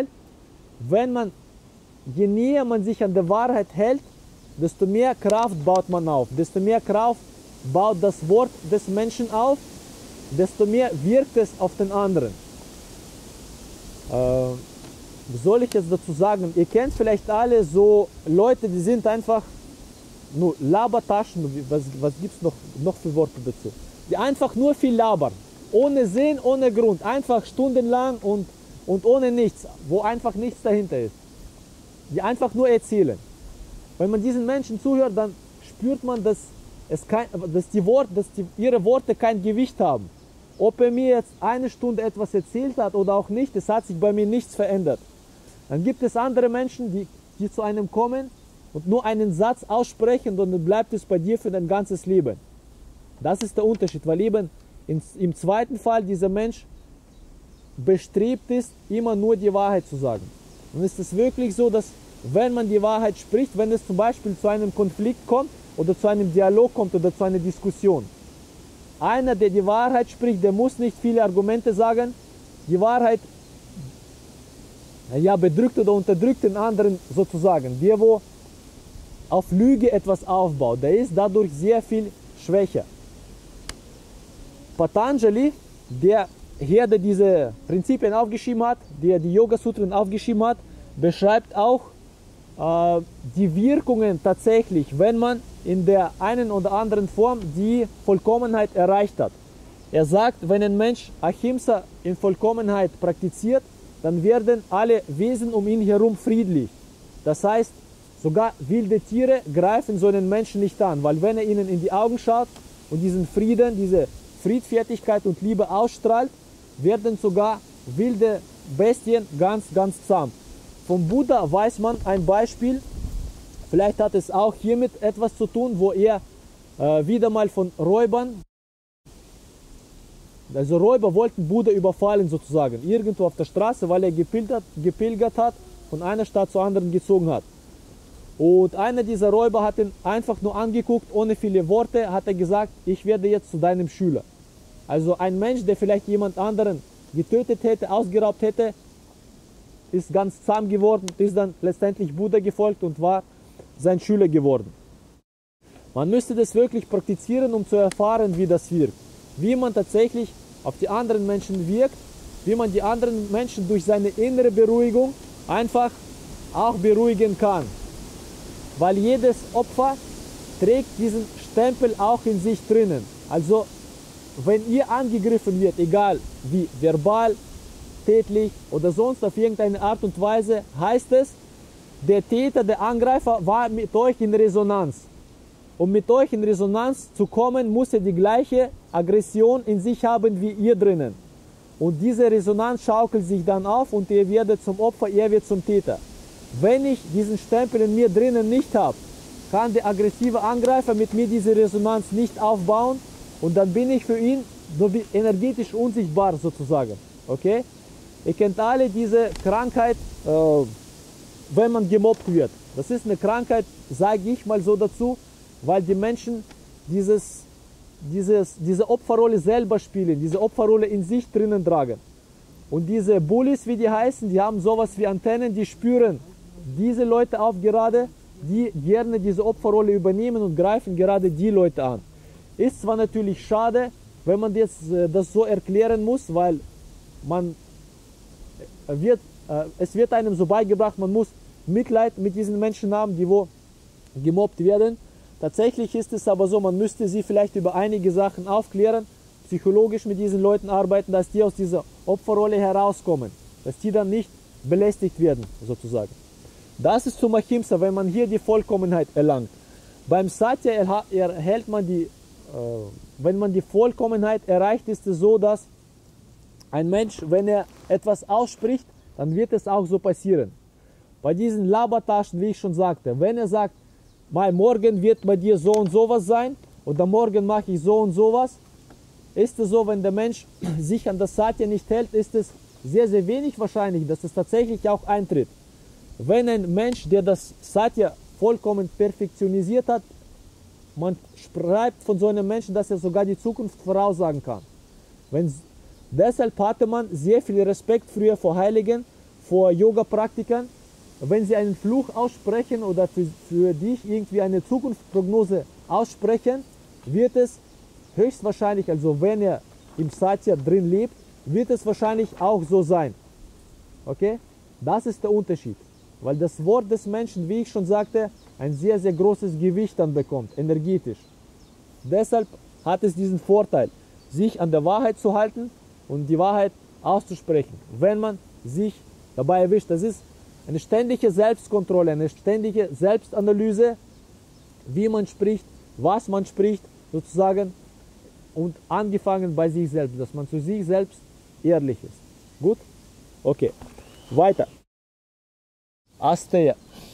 je näher man sich an der Wahrheit hält, desto mehr Kraft baut man auf, desto mehr Kraft baut das Wort des Menschen auf, desto mehr wirkt es auf den anderen. Wie soll ich jetzt dazu sagen? Ihr kennt vielleicht alle so Leute, die sind einfach nur Labertaschen, was gibt es noch für Worte dazu? Die einfach nur viel labern, ohne Sinn, ohne Grund, einfach stundenlang und ohne nichts, wo einfach nichts dahinter ist. Die einfach nur erzählen. Wenn man diesen Menschen zuhört, dann spürt man, dass ihre Worte kein Gewicht haben. Ob er mir jetzt eine Stunde etwas erzählt hat oder auch nicht, es hat sich bei mir nichts verändert. Dann gibt es andere Menschen, die zu einem kommen und nur einen Satz aussprechen und dann bleibt es bei dir für dein ganzes Leben. Das ist der Unterschied, weil eben im zweiten Fall dieser Mensch bestrebt ist, immer nur die Wahrheit zu sagen. Und ist es wirklich so, dass wenn man die Wahrheit spricht, wenn es zum Beispiel zu einem Konflikt kommt oder zu einem Dialog kommt oder zu einer Diskussion, einer, der die Wahrheit spricht, der muss nicht viele Argumente sagen. Die Wahrheit bedrückt oder unterdrückt den anderen sozusagen. Der, wo auf Lüge etwas aufbaut, der ist dadurch sehr viel schwächer. Patanjali, der Herr, der diese Prinzipien aufgeschrieben hat, der die Yoga-Sutren aufgeschrieben hat, beschreibt auch die Wirkungen tatsächlich, wenn man in der einen oder anderen Form die Vollkommenheit erreicht hat. Er sagt, wenn ein Mensch Ahimsa in Vollkommenheit praktiziert, dann werden alle Wesen um ihn herum friedlich. Das heißt, sogar wilde Tiere greifen so einen Menschen nicht an, weil wenn er ihnen in die Augen schaut und diesen Frieden, diese Friedfertigkeit und Liebe ausstrahlt, werden sogar wilde Bestien ganz, ganz zahm. Vom Buddha weiß man ein Beispiel, vielleicht hat es auch hiermit etwas zu tun, wo er wieder mal von Räubern. Also Räuber wollten Buddha überfallen sozusagen, irgendwo auf der Straße, weil er gepilgert hat, von einer Stadt zur anderen gezogen hat. Und einer dieser Räuber hat ihn einfach nur angeguckt, ohne viele Worte, hat er gesagt, ich werde jetzt zu deinem Schüler. Also ein Mensch, der vielleicht jemand anderen getötet hätte, ausgeraubt hätte, ist ganz zahm geworden, ist dann letztendlich Buddha gefolgt und war sein Schüler geworden. Man müsste das wirklich praktizieren, um zu erfahren, wie das wirkt. Wie man tatsächlich auf die anderen Menschen wirkt, wie man die anderen Menschen durch seine innere Beruhigung einfach auch beruhigen kann. Weil jedes Opfer trägt diesen Stempel auch in sich drinnen. Also wenn ihr angegriffen wird, egal wie, verbal, tätlich oder sonst auf irgendeine Art und Weise, heißt es, der Täter, der Angreifer war mit euch in Resonanz. Um mit euch in Resonanz zu kommen, muss er die gleiche Aggression in sich haben wie ihr drinnen. Und diese Resonanz schaukelt sich dann auf und ihr werdet zum Opfer, ihr werdet zum Täter. Wenn ich diesen Stempel in mir drinnen nicht habe, kann der aggressive Angreifer mit mir diese Resonanz nicht aufbauen und dann bin ich für ihn so wie energetisch unsichtbar sozusagen. Okay? Ihr kennt alle diese Krankheit, wenn man gemobbt wird. Das ist eine Krankheit, sage ich mal so dazu, weil die Menschen diese Opferrolle selber spielen, diese Opferrolle in sich drinnen tragen. Und diese Bullies, wie die heißen, die haben sowas wie Antennen, die spüren diese Leute auf gerade, die gerne diese Opferrolle übernehmen und greifen gerade die Leute an. Ist zwar natürlich schade, wenn man jetzt das so erklären muss, weil es wird einem so beigebracht, man muss Mitleid mit diesen Menschen haben, die wo gemobbt werden. Tatsächlich ist es aber so, man müsste sie vielleicht über einige Sachen aufklären, psychologisch mit diesen Leuten arbeiten, dass die aus dieser Opferrolle herauskommen, dass die dann nicht belästigt werden, sozusagen. Das ist zum Ahimsa, wenn man hier die Vollkommenheit erlangt. Beim Satya erhält man wenn man die Vollkommenheit erreicht, ist es so, dass ein Mensch, wenn er etwas ausspricht, dann wird es auch so passieren. Bei diesen Labertaschen, wie ich schon sagte, wenn er sagt, morgen wird bei dir so und sowas sein oder morgen mache ich so und sowas, ist es so, wenn der Mensch sich an das Satya nicht hält, ist es sehr, sehr wenig wahrscheinlich, dass es tatsächlich auch eintritt. Wenn ein Mensch, der das Satya vollkommen perfektionisiert hat, man schreibt von so einem Menschen, dass er sogar die Zukunft voraussagen kann. Deshalb hatte man sehr viel Respekt früher vor Heiligen, vor Yoga-Praktikern. Wenn sie einen Fluch aussprechen oder für dich irgendwie eine Zukunftsprognose aussprechen, wird es höchstwahrscheinlich, also wenn er im Satya drin lebt, wird es wahrscheinlich auch so sein. Okay? Das ist der Unterschied. Weil das Wort des Menschen, wie ich schon sagte, ein sehr, sehr großes Gewicht dann bekommt, energetisch. Deshalb hat es diesen Vorteil, sich an der Wahrheit zu halten und die Wahrheit auszusprechen, wenn man sich dabei erwischt. Das ist eine ständige Selbstkontrolle, eine ständige Selbstanalyse, wie man spricht, was man spricht, sozusagen, und angefangen bei sich selbst, dass man zu sich selbst ehrlich ist. Gut? Okay. Weiter. Asteya.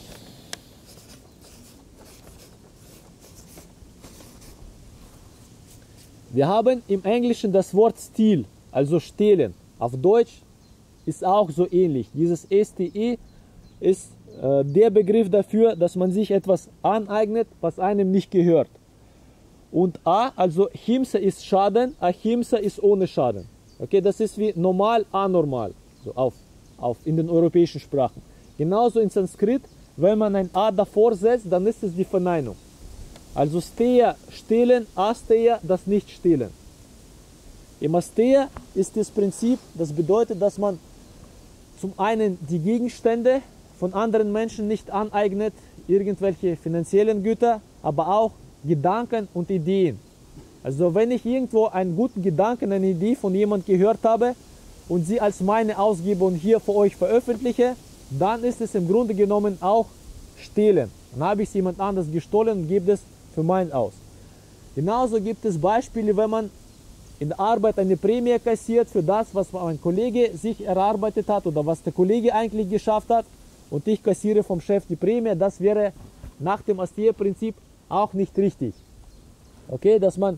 Wir haben im Englischen das Wort Stil, also stehlen. Auf Deutsch ist auch so ähnlich. Dieses STE ist der Begriff dafür, dass man sich etwas aneignet, was einem nicht gehört. Und A, also Himsa ist Schaden, Ahimsa ist ohne Schaden. Okay, das ist wie normal, anormal, so in den europäischen Sprachen. Genauso in Sanskrit, wenn man ein A davor setzt, dann ist es die Verneinung. Also Steya, stehlen, Asteya, das Nicht-Stehlen. Im Asteya ist das Prinzip, das bedeutet, dass man zum einen die Gegenstände von anderen Menschen nicht aneignet, irgendwelche finanziellen Güter, aber auch Gedanken und Ideen. Also wenn ich irgendwo einen guten Gedanken, eine Idee von jemandem gehört habe und sie als meine ausgebe und hier für euch veröffentliche, dann ist es im Grunde genommen auch Stehlen. Dann habe ich es jemand anders gestohlen und gebe es für meinen aus. Genauso gibt es Beispiele, wenn man in der Arbeit eine Prämie kassiert für das, was ein Kollege sich erarbeitet hat oder was der Kollege eigentlich geschafft hat und ich kassiere vom Chef die Prämie, das wäre nach dem Asteya-Prinzip auch nicht richtig. Okay, dass man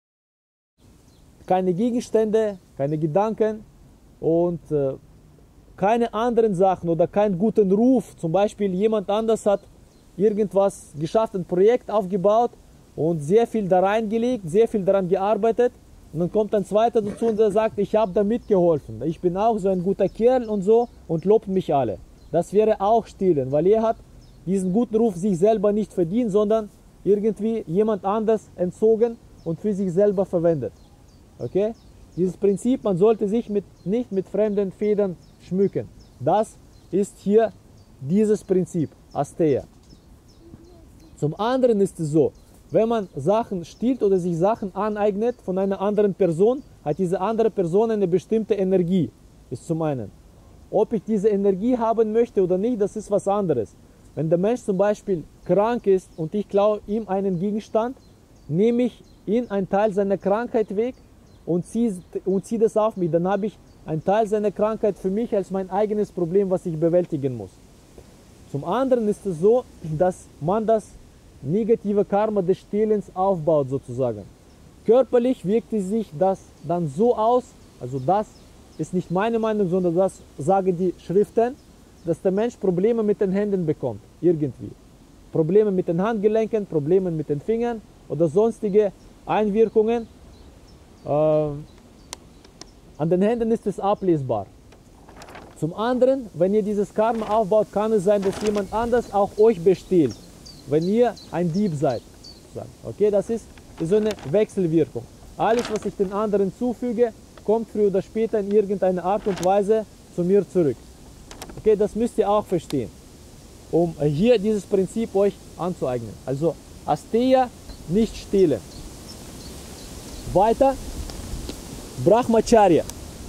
keine Gegenstände, keine Gedanken und keine anderen Sachen oder keinen guten Ruf. Zum Beispiel jemand anders hat irgendwas geschafft, ein Projekt aufgebaut und sehr viel da reingelegt, sehr viel daran gearbeitet. Und dann kommt ein zweiter dazu und der sagt, ich habe da mitgeholfen. Ich bin auch so ein guter Kerl und so und lobt mich alle. Das wäre auch Stehlen, weil er hat diesen guten Ruf sich selber nicht verdient, sondern irgendwie jemand anders entzogen und für sich selber verwendet. Okay? Dieses Prinzip, man sollte sich nicht mit fremden Federn schmücken. Das ist hier dieses Prinzip, Asteia. Zum anderen ist es so, wenn man Sachen stiehlt oder sich Sachen aneignet von einer anderen Person, hat diese andere Person eine bestimmte Energie, ist zum einen. Ob ich diese Energie haben möchte oder nicht, das ist was anderes. Wenn der Mensch zum Beispiel krank ist und ich klaue ihm einen Gegenstand, nehme ich ihn einen Teil seiner Krankheit weg und ziehe das auf mich. Dann habe ich einen Teil seiner Krankheit für mich als mein eigenes Problem, was ich bewältigen muss. Zum anderen ist es so, dass man das negative Karma des Stehlens aufbaut sozusagen. Körperlich wirkt sich das dann so aus, also das ist nicht meine Meinung, sondern das sagen die Schriften, dass der Mensch Probleme mit den Händen bekommt, irgendwie. Probleme mit den Handgelenken, Probleme mit den Fingern oder sonstige Einwirkungen. An den Händen ist es ablesbar. Zum anderen, wenn ihr dieses Karma aufbaut, kann es sein, dass jemand anders auch euch bestiehlt, wenn ihr ein Dieb seid. Okay, das ist so eine Wechselwirkung. Alles, was ich den anderen zufüge, kommt früher oder später in irgendeiner Art und Weise zu mir zurück. Okay, das müsst ihr auch verstehen, um hier dieses Prinzip euch anzueignen. Also Asteya, nicht stehlen. Weiter, Brahmacharya.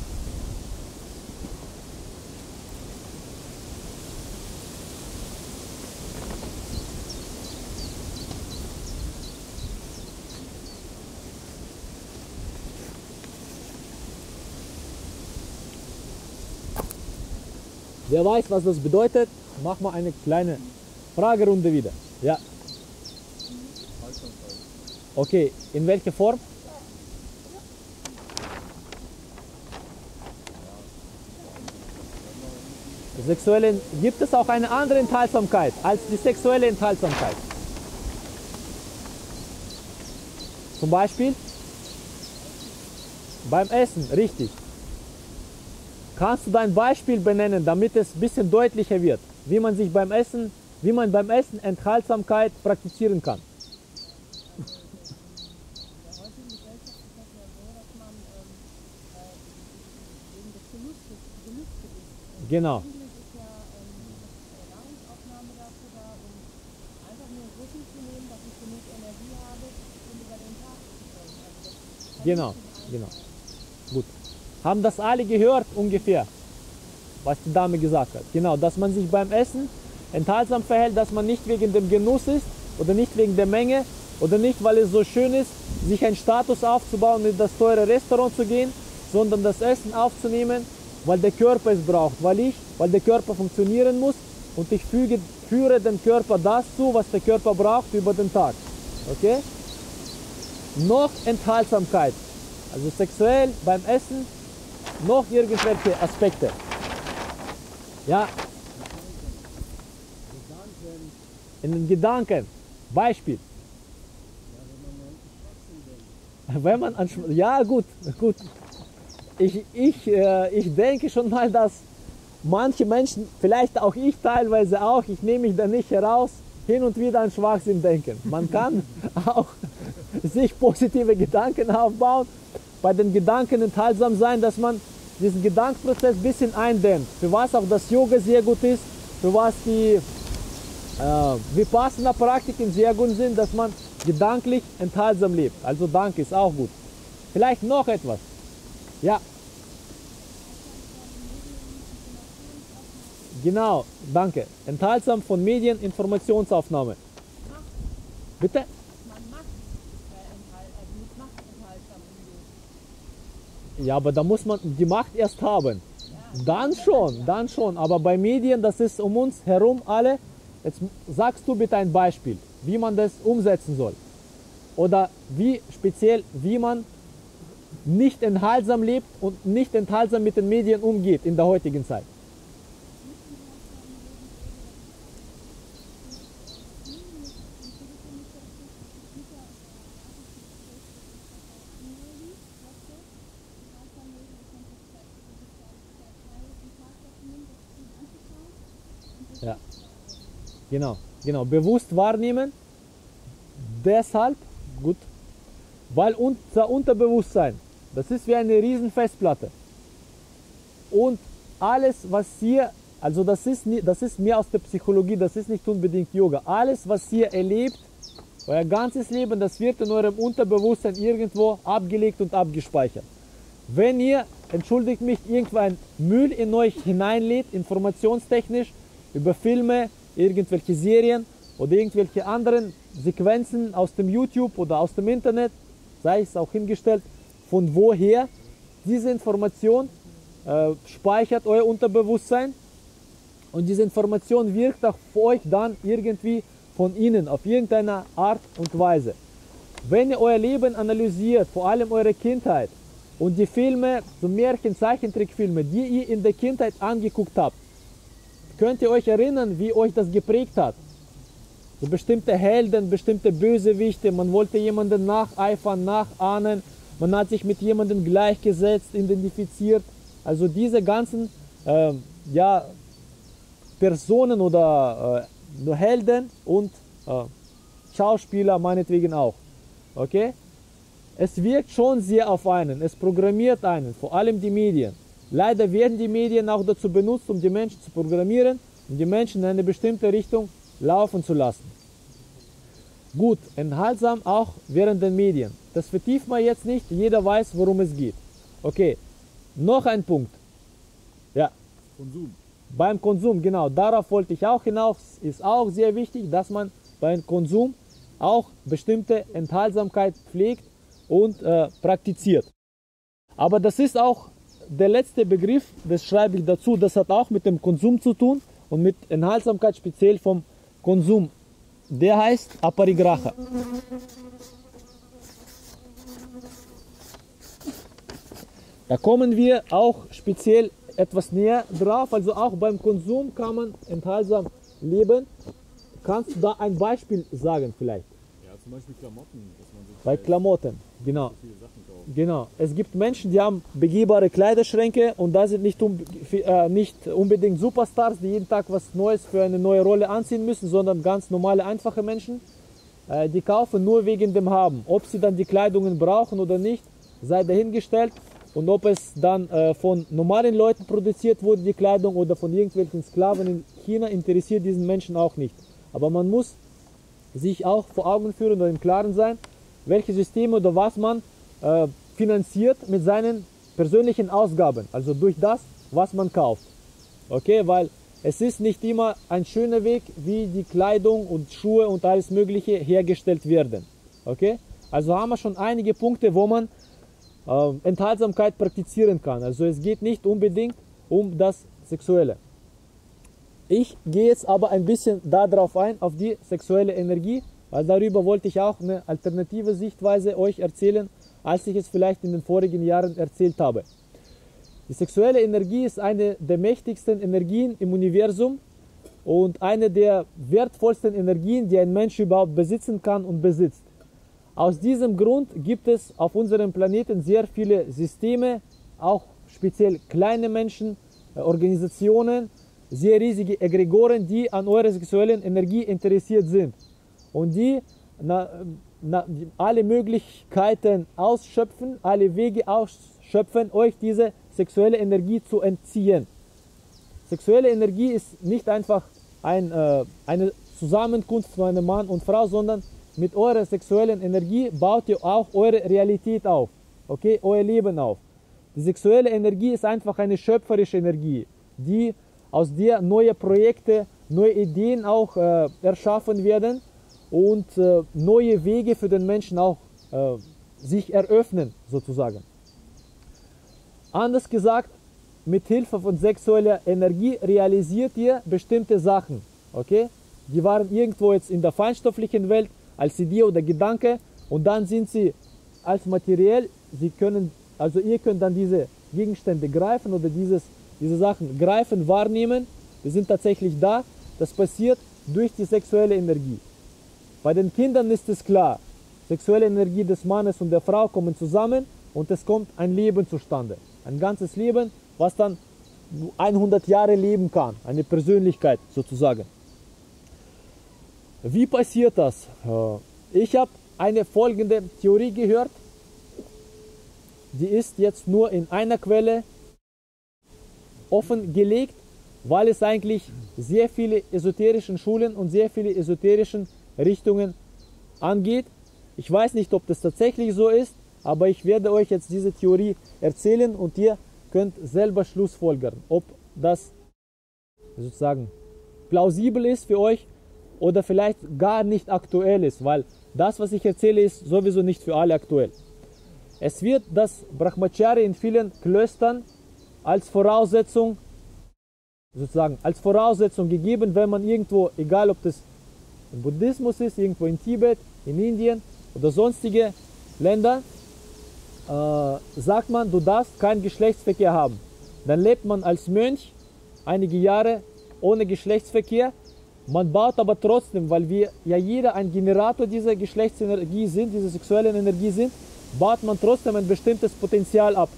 Wer weiß, was das bedeutet, mach mal eine kleine Fragerunde wieder. Ja. Okay, in welcher Form? Gibt es auch eine andere Enthaltsamkeit als die sexuelle Enthaltsamkeit? Zum Beispiel beim Essen, richtig. Kannst du dein Beispiel benennen, damit es ein bisschen deutlicher wird, wie man beim Essen Enthaltsamkeit praktizieren kann? Genau. Genau. Gut. Haben das alle gehört ungefähr, was die Dame gesagt hat? Genau, dass man sich beim Essen enthaltsam verhält, dass man nicht wegen dem Genuss ist oder nicht wegen der Menge oder nicht, weil es so schön ist, sich einen Status aufzubauen, in das teure Restaurant zu gehen, sondern das Essen aufzunehmen, weil der Körper es braucht, weil der Körper funktionieren muss und ich führe dem Körper das zu, was der Körper braucht über den Tag. Okay? Noch Enthaltsamkeit, also sexuell beim Essen, noch irgendwelche Aspekte. Ja. In den Gedanken. Beispiel. Wenn man an, ja gut. Ich denke schon mal, dass manche Menschen, vielleicht auch ich teilweise auch, ich nehme mich da nicht heraus, hin und wieder an Schwachsinn denken. Man kann auch sich positive Gedanken aufbauen, bei den Gedanken enthaltsam sein, dass man diesen Gedankenprozess ein bisschen eindämmt. Für was auch das Yoga sehr gut ist, für was die Vipassana-Praktiken sehr gut sind, dass man gedanklich enthaltsam lebt. Also Danke ist auch gut. Vielleicht noch etwas. Ja. Genau, danke. Enthaltsam von Medien, Informationsaufnahme. Bitte? Ja, aber da muss man die Macht erst haben. Dann schon. Aber bei Medien, das ist um uns herum alle. Jetzt sagst du bitte ein Beispiel, wie man das umsetzen soll. oder wie speziell, wie man nicht enthaltsam lebt und nicht enthaltsam mit den Medien umgeht in der heutigen Zeit. Ja, genau, bewusst wahrnehmen, deshalb, gut, weil unser Unterbewusstsein, das ist wie eine riesen Festplatte und alles, was hier, also das ist mehr aus der Psychologie, das ist nicht unbedingt Yoga, alles, was ihr erlebt, euer ganzes Leben, das wird in eurem Unterbewusstsein irgendwo abgelegt und abgespeichert. Wenn ihr, entschuldigt mich, irgendwann Müll in euch hineinlädt, informationstechnisch, über Filme, irgendwelche Serien oder irgendwelche anderen Sequenzen aus dem YouTube oder aus dem Internet, sei es auch hingestellt, von woher diese Information speichert euer Unterbewusstsein und diese Information wirkt auch für euch dann irgendwie von innen auf irgendeine Art und Weise. Wenn ihr euer Leben analysiert, vor allem eure Kindheit und die Filme, so Märchen, Zeichentrickfilme, die ihr in der Kindheit angeguckt habt, könnt ihr euch erinnern, wie euch das geprägt hat? So bestimmte Helden, bestimmte Bösewichte, man wollte jemanden nacheifern, nachahnen, man hat sich mit jemandem gleichgesetzt, identifiziert. Also diese ganzen Personen oder Helden und Schauspieler meinetwegen auch. Okay? Es wirkt schon sehr auf einen, es programmiert einen, vor allem die Medien. Leider werden die Medien auch dazu benutzt, um die Menschen zu programmieren, um die Menschen in eine bestimmte Richtung laufen zu lassen. Gut, enthaltsam auch während den Medien. Das vertieft man jetzt nicht, jeder weiß, worum es geht. Okay, noch ein Punkt. Ja. Konsum. Beim Konsum, genau, darauf wollte ich auch hinaus. Ist auch sehr wichtig, dass man beim Konsum auch bestimmte Enthaltsamkeit pflegt und praktiziert. Aber das ist auch der letzte Begriff, das schreibe ich dazu, das hat auch mit dem Konsum zu tun und mit Enthaltsamkeit speziell vom Konsum. Der heißt Aparigraha. Da kommen wir auch speziell etwas näher drauf, also auch beim Konsum kann man enthaltsam leben. Kannst du da ein Beispiel sagen vielleicht? Ja, zum Beispiel Klamotten, dass man sich Bei Klamotten, genau. viele Sachen kauft. Genau, es gibt Menschen, die haben begehbare Kleiderschränke und da sind nicht unbedingt Superstars, die jeden Tag was Neues für eine neue Rolle anziehen müssen, sondern ganz normale, einfache Menschen. Die kaufen nur wegen dem Haben. Ob sie dann die Kleidungen brauchen oder nicht, sei dahingestellt. Und ob es dann von normalen Leuten produziert wurde, die Kleidung, oder von irgendwelchen Sklaven in China, interessiert diesen Menschen auch nicht. Aber man muss sich auch vor Augen führen oder im Klaren sein, welche Systeme oder was man finanziert mit seinen persönlichen Ausgaben, also durch das, was man kauft. Okay, weil es ist nicht immer ein schöner Weg, wie die Kleidung und Schuhe und alles Mögliche hergestellt werden. Okay, also haben wir schon einige Punkte, wo man Enthaltsamkeit praktizieren kann. Also es geht nicht unbedingt um das Sexuelle. Ich gehe jetzt aber ein bisschen darauf ein, auf die sexuelle Energie, weil darüber wollte ich auch eine alternative Sichtweise euch erzählen, als ich es vielleicht in den vorigen Jahren erzählt habe. Die sexuelle Energie ist eine der mächtigsten Energien im Universum und eine der wertvollsten Energien, die ein Mensch überhaupt besitzen kann und besitzt. Aus diesem Grund gibt es auf unserem Planeten sehr viele Systeme, auch speziell kleine Menschen, Organisationen, sehr riesige Egregoren, die an eurer sexuellen Energie interessiert sind und die alle Möglichkeiten ausschöpfen, alle Wege ausschöpfen, euch diese sexuelle Energie zu entziehen. Sexuelle Energie ist nicht einfach eine Zusammenkunft von einem Mann und Frau, sondern mit eurer sexuellen Energie baut ihr auch eure Realität auf, okay, euer Leben auf. Die sexuelle Energie ist einfach eine schöpferische Energie, aus der neue Projekte, neue Ideen auch erschaffen werden und neue Wege für den Menschen auch sich eröffnen, sozusagen. Anders gesagt, mit Hilfe von sexueller Energie realisiert ihr bestimmte Sachen, okay? Die waren irgendwo jetzt in der feinstofflichen Welt als Idee oder Gedanke und dann sind sie als materiell, also ihr könnt dann diese Gegenstände greifen oder diese Sachen greifen, wahrnehmen, die sind tatsächlich da. Das passiert durch die sexuelle Energie. Bei den Kindern ist es klar, sexuelle Energie des Mannes und der Frau kommen zusammen und es kommt ein Leben zustande. Ein ganzes Leben, was dann 100 Jahre leben kann, eine Persönlichkeit sozusagen. Wie passiert das? Ich habe eine folgende Theorie gehört, die ist jetzt nur in einer Quelle offengelegt, weil es eigentlich sehr viele esoterischen Schulen und sehr viele esoterischen Richtungen angeht. Ich weiß nicht, ob das tatsächlich so ist, aber ich werde euch jetzt diese Theorie erzählen und ihr könnt selber schlussfolgern, ob das sozusagen plausibel ist für euch oder vielleicht gar nicht aktuell ist, weil das, was ich erzähle, ist sowieso nicht für alle aktuell. Es wird das Brahmacharya in vielen Klöstern als Voraussetzung gegeben, wenn man irgendwo, egal ob das im Buddhismus ist, irgendwo in Tibet, in Indien oder sonstige Länder, sagt man, du darfst keinen Geschlechtsverkehr haben. Dann lebt man als Mönch einige Jahre ohne Geschlechtsverkehr. Man baut aber trotzdem, weil wir ja jeder ein Generator dieser Geschlechtsenergie sind, dieser sexuellen Energie sind, baut man trotzdem ein bestimmtes Potenzial ab.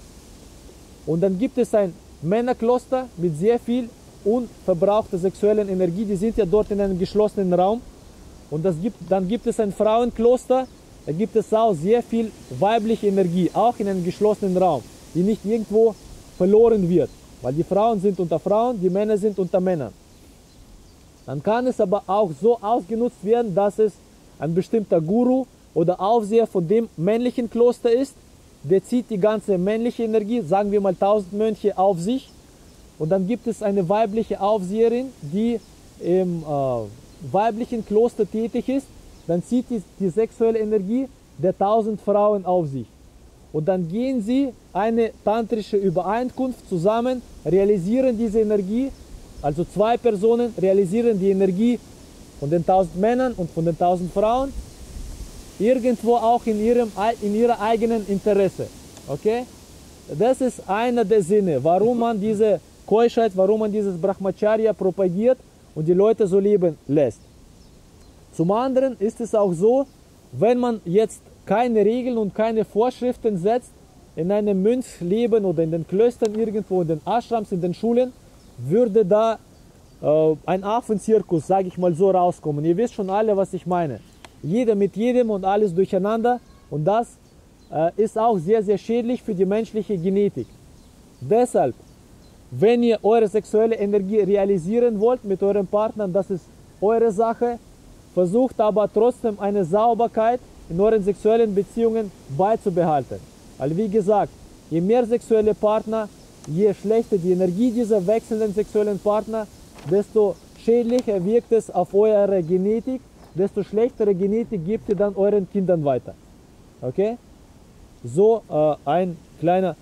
Und dann gibt es ein Männerkloster mit sehr viel unverbrauchter sexuellen Energie, die sind ja dort in einem geschlossenen Raum. Und dann gibt es ein Frauenkloster, da gibt es auch sehr viel weibliche Energie, auch in einem geschlossenen Raum, die nicht irgendwo verloren wird. Weil die Frauen sind unter Frauen, die Männer sind unter Männern. Dann kann es aber auch so ausgenutzt werden, dass es ein bestimmter Guru oder Aufseher von dem männlichen Kloster ist. Der zieht die ganze männliche Energie, sagen wir mal 1000 Mönche, auf sich. Und dann gibt es eine weibliche Aufseherin, die im weiblichen Kloster tätig ist. Dann zieht die sexuelle Energie der 1000 Frauen auf sich. Und dann gehen sie eine tantrische Übereinkunft zusammen, realisieren diese Energie, also zwei Personen realisieren die Energie von den 1000 Männern und von den 1000 Frauen, irgendwo auch in ihrer eigenen Interesse. Okay? Das ist einer der Sinne, warum man diese Keuschheit, warum man dieses Brahmacharya propagiert und die Leute so leben lässt. Zum anderen ist es auch so, wenn man jetzt keine Regeln und keine Vorschriften setzt in einem Mönchsleben oder in den Klöstern irgendwo, in den Ashrams, in den Schulen, würde da ein Affenzirkus, sage ich mal so, rauskommen. Ihr wisst schon alle, was ich meine. Jeder mit jedem und alles durcheinander. Und das ist auch sehr, sehr schädlich für die menschliche Genetik. Deshalb, wenn ihr eure sexuelle Energie realisieren wollt mit eurem Partner, das ist eure Sache. Versucht aber trotzdem eine Sauberkeit in euren sexuellen Beziehungen beizubehalten. Weil wie gesagt, je mehr sexuelle Partner, je schlechter die Energie dieser wechselnden sexuellen Partner, desto schädlicher wirkt es auf eure Genetik, desto schlechtere Genetik gebt ihr dann euren Kindern weiter. Okay? So ein kleiner...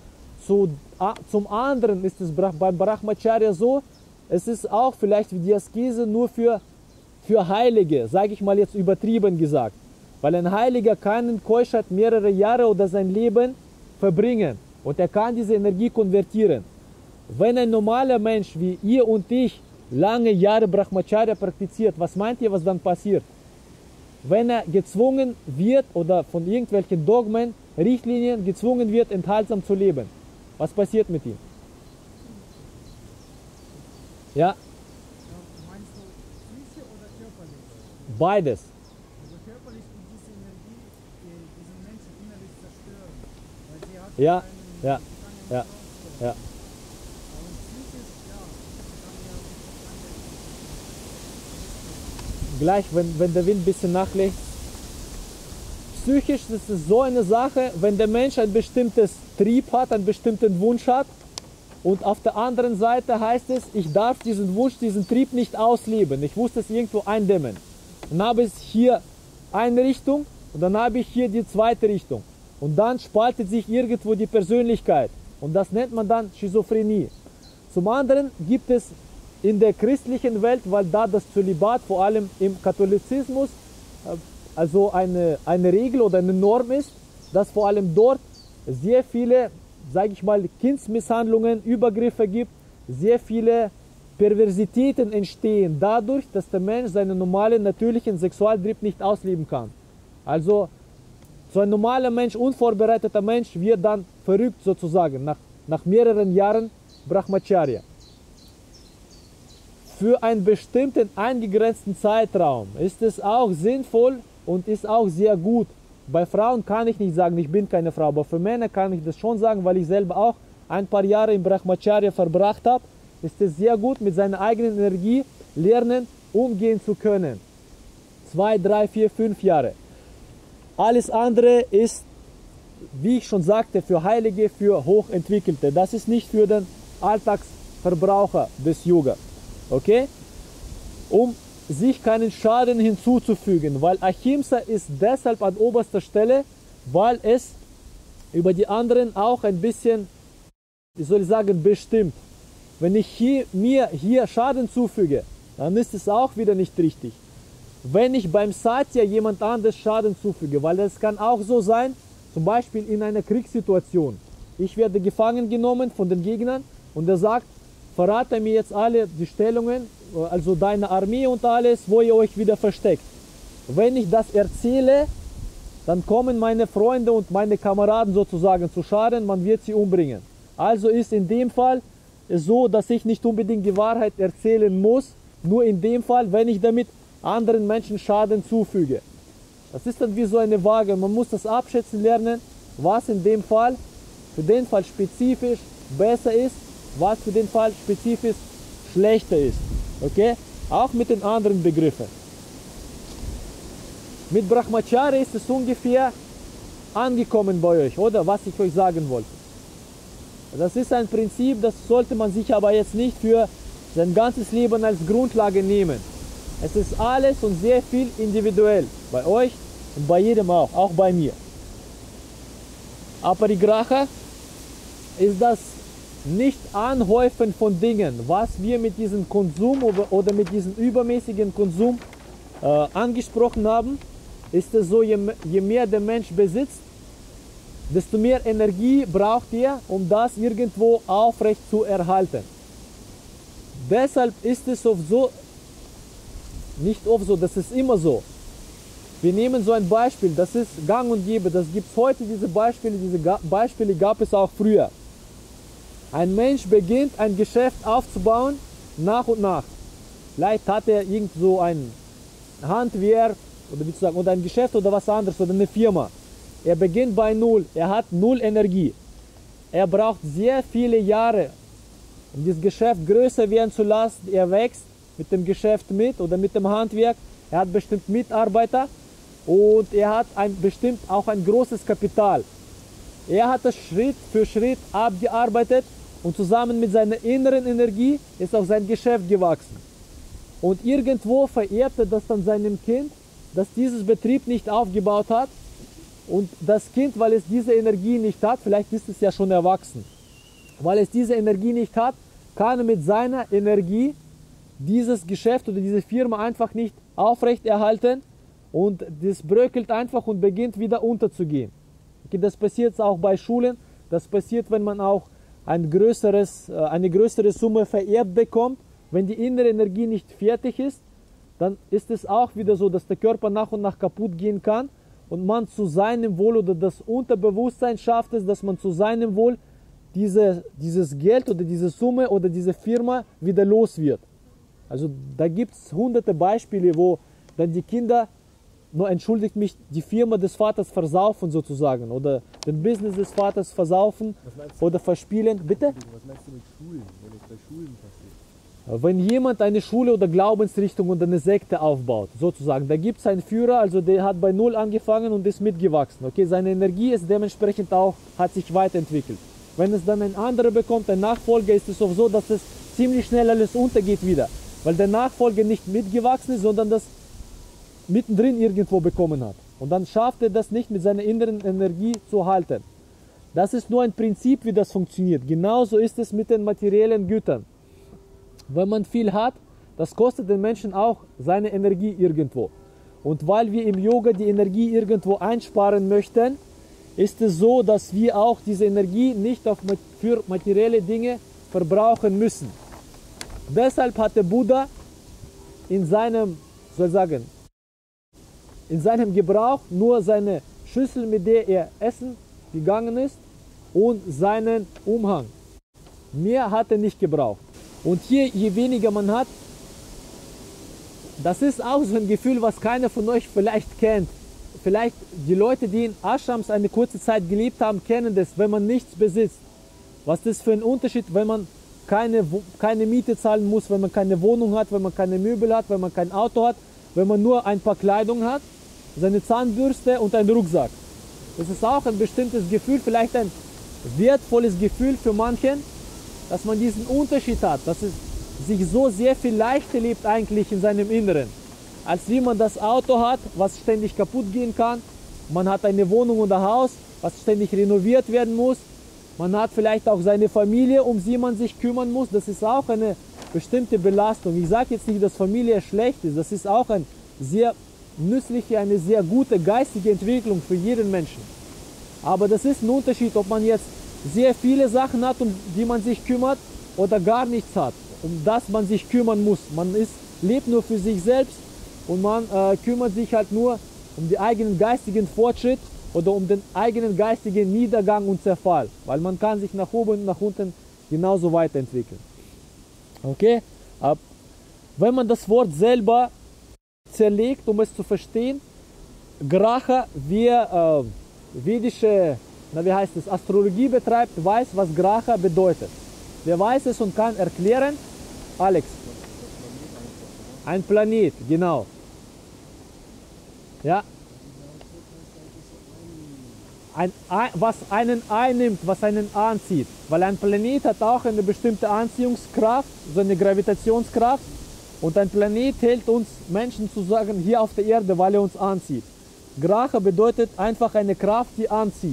Zum anderen ist es beim Brahmacharya so, es ist auch vielleicht wie die Askese nur für Heilige, sage ich mal jetzt übertrieben gesagt. Weil ein Heiliger kann in Keuschheit mehrere Jahre oder sein Leben verbringen und er kann diese Energie konvertieren. Wenn ein normaler Mensch wie ihr und ich lange Jahre Brahmacharya praktiziert, was meint ihr, was dann passiert? Wenn er gezwungen wird oder von irgendwelchen Dogmen, Richtlinien gezwungen wird, enthaltsam zu leben, was passiert mit ihm? Ja? Meinst du psychisch oder körperlich? Beides. Also körperlich tut diese Energie diesen Menschen innerlich zerstören. Weil sie hat Ja, einen ja, langen ja, Traum. ja. Aber psychisch, ja, Gleich, wenn der Wind ein bisschen nachlässt. Psychisch ist es so eine Sache, wenn der Mensch ein bestimmtes Trieb hat, einen bestimmten Wunsch hat und auf der anderen Seite heißt es, ich darf diesen Wunsch, diesen Trieb nicht ausleben. Ich muss das irgendwo eindämmen. Dann habe ich hier eine Richtung und dann habe ich hier die zweite Richtung. Und dann spaltet sich irgendwo die Persönlichkeit und das nennt man dann Schizophrenie. Zum anderen gibt es in der christlichen Welt, weil da das Zölibat vor allem im Katholizismus also eine Regel oder eine Norm ist, dass vor allem dort sehr viele, sage ich mal, Kindsmisshandlungen, Übergriffe gibt, sehr viele Perversitäten entstehen dadurch, dass der Mensch seinen normalen, natürlichen Sexualtrieb nicht ausleben kann. Also so ein normaler Mensch, unvorbereiteter Mensch wird dann verrückt sozusagen, nach mehreren Jahren Brahmacharya. Für einen bestimmten eingegrenzten Zeitraum ist es auch sinnvoll und ist auch sehr gut. Bei Frauen kann ich nicht sagen, ich bin keine Frau, aber für Männer kann ich das schon sagen, weil ich selber auch ein paar Jahre im Brahmacharya verbracht habe, ist es sehr gut, mit seiner eigenen Energie lernen, umgehen zu können. 2, 3, 4, 5 Jahre. Alles andere ist, wie ich schon sagte, für Heilige, für Hochentwickelte. Das ist nicht für den Alltagsverbraucher des Yoga. Okay? Um sich keinen Schaden hinzuzufügen, weil Ahimsa ist deshalb an oberster Stelle, weil es über die anderen auch ein bisschen, wie soll ich sagen, bestimmt. Wenn ich mir hier Schaden zufüge, dann ist es auch wieder nicht richtig. Wenn ich beim Satya jemand anderes Schaden zufüge, weil es kann auch so sein, zum Beispiel in einer Kriegssituation, ich werde gefangen genommen von den Gegnern und er sagt, verrate mir jetzt alle die Stellungen, also deine Armee und alles, wo ihr euch wieder versteckt. Wenn ich das erzähle, dann kommen meine Freunde und meine Kameraden sozusagen zu Schaden, man wird sie umbringen. Also ist in dem Fall so, dass ich nicht unbedingt die Wahrheit erzählen muss, nur in dem Fall, wenn ich damit anderen Menschen Schaden zufüge. Das ist dann wie so eine Waage, man muss das abschätzen lernen, was in dem Fall, für den Fall spezifisch besser ist, was für den Fall spezifisch schlechter ist. Okay? Auch mit den anderen Begriffen. Mit Brahmacharya ist es ungefähr angekommen bei euch, oder? Was ich euch sagen wollte. Das ist ein Prinzip, das sollte man sich aber jetzt nicht für sein ganzes Leben als Grundlage nehmen. Es ist alles und sehr viel individuell. Bei euch und bei jedem auch bei mir. Aparigraha ist das Nicht-Anhäufen von Dingen, was wir mit diesem Konsum oder mit diesem übermäßigen Konsum angesprochen haben, ist es so, je mehr der Mensch besitzt, desto mehr Energie braucht er, um das irgendwo aufrecht zu erhalten. Deshalb ist es oft so, nicht oft so, das ist immer so. Wir nehmen so ein Beispiel, das ist gang und gäbe, das gibt es heute, diese Beispiele gab es auch früher. Ein Mensch beginnt ein Geschäft aufzubauen, nach und nach. Vielleicht hat er irgend so ein Handwerk oder wie zu sagen, oder ein Geschäft oder was anderes oder eine Firma. Er beginnt bei Null, er hat Null Energie. Er braucht sehr viele Jahre, um das Geschäft größer werden zu lassen. Er wächst mit dem Geschäft mit oder mit dem Handwerk. Er hat bestimmt Mitarbeiter und er hat bestimmt auch ein großes Kapital. Er hat das Schritt für Schritt abgearbeitet und zusammen mit seiner inneren Energie ist auch sein Geschäft gewachsen. Und irgendwo vererbt er das dann seinem Kind, das dieses Betrieb nicht aufgebaut hat. Und das Kind, weil es diese Energie nicht hat, vielleicht ist es ja schon erwachsen, weil es diese Energie nicht hat, kann mit seiner Energie dieses Geschäft oder diese Firma einfach nicht aufrechterhalten und das bröckelt einfach und beginnt wieder unterzugehen. Okay, das passiert auch bei Schulen, das passiert, wenn man auch eine größere Summe vererbt bekommt. Wenn die innere Energie nicht fertig ist, dann ist es auch wieder so, dass der Körper nach und nach kaputt gehen kann und man zu seinem Wohl oder das Unterbewusstsein schafft es, dass man zu seinem Wohl dieses Geld oder diese Summe oder diese Firma wieder los wird. Also da gibt es hunderte Beispiele, wo dann die Kinder, nur entschuldigt mich, die Firma des Vaters versaufen sozusagen oder den Business des Vaters versaufen oder verspielen. Bitte? Was meinst du mit Schulen, wenn es bei Schulen passiert? Wenn jemand eine Schule oder Glaubensrichtung oder eine Sekte aufbaut, sozusagen, da gibt es einen Führer, also der hat bei Null angefangen und ist mitgewachsen. Okay, seine Energie ist dementsprechend auch, hat sich weiterentwickelt. Wenn es dann ein anderer bekommt, ein Nachfolger, ist es oft so, dass es ziemlich schnell alles untergeht wieder. Weil der Nachfolger nicht mitgewachsen ist, sondern das mittendrin irgendwo bekommen hat. Und dann schafft er das nicht mit seiner inneren Energie zu halten. Das ist nur ein Prinzip, wie das funktioniert. Genauso ist es mit den materiellen Gütern. Wenn man viel hat, das kostet den Menschen auch seine Energie irgendwo. Und weil wir im Yoga die Energie irgendwo einsparen möchten, ist es so, dass wir auch diese Energie nicht für materielle Dinge verbrauchen müssen. Deshalb hat der Buddha in seinem, in seinem Gebrauch nur seine Schüssel, mit der er essen gegangen ist, und seinen Umhang. Mehr hat er nicht gebraucht. Und hier, je weniger man hat, das ist auch so ein Gefühl, was keiner von euch vielleicht kennt. Vielleicht die Leute, die in Ashrams eine kurze Zeit gelebt haben, kennen das, wenn man nichts besitzt. Was das für ein Unterschied, wenn man keine Miete zahlen muss, wenn man keine Wohnung hat, wenn man keine Möbel hat, wenn man kein Auto hat, wenn man nur ein paar Kleidung hat, seine Zahnbürste und einen Rucksack. Das ist auch ein bestimmtes Gefühl, vielleicht ein wertvolles Gefühl für manchen, dass man diesen Unterschied hat, dass es sich so sehr viel leichter lebt eigentlich in seinem Inneren, als wie man das Auto hat, was ständig kaputt gehen kann. Man hat eine Wohnung oder Haus, was ständig renoviert werden muss. Man hat vielleicht auch seine Familie, um die man sich kümmern muss. Das ist auch eine bestimmte Belastung. Ich sage jetzt nicht, dass Familie schlecht ist. Das ist auch eine sehr nützliche, eine sehr gute geistige Entwicklung für jeden Menschen. Aber das ist ein Unterschied, ob man jetzt sehr viele Sachen hat, um die man sich kümmert, oder gar nichts hat, um das man sich kümmern muss. Man lebt nur für sich selbst und man kümmert sich halt nur um den eigenen geistigen Fortschritt oder um den eigenen geistigen Niedergang und Zerfall, weil man kann sich nach oben und nach unten genauso weiterentwickeln. Okay? Wenn man das Wort selber zerlegt, um es zu verstehen, Graha, wer vedische, Astrologie betreibt, weiß, was Graha bedeutet. Wer weiß es und kann erklären? Alex. Ein Planet, genau. Ja. Was einen einnimmt, was einen anzieht. Weil ein Planet hat auch eine bestimmte Anziehungskraft, so eine Gravitationskraft. Und ein Planet hält uns Menschen sozusagen hier auf der Erde, weil er uns anzieht. Graha bedeutet einfach eine Kraft, die anzieht.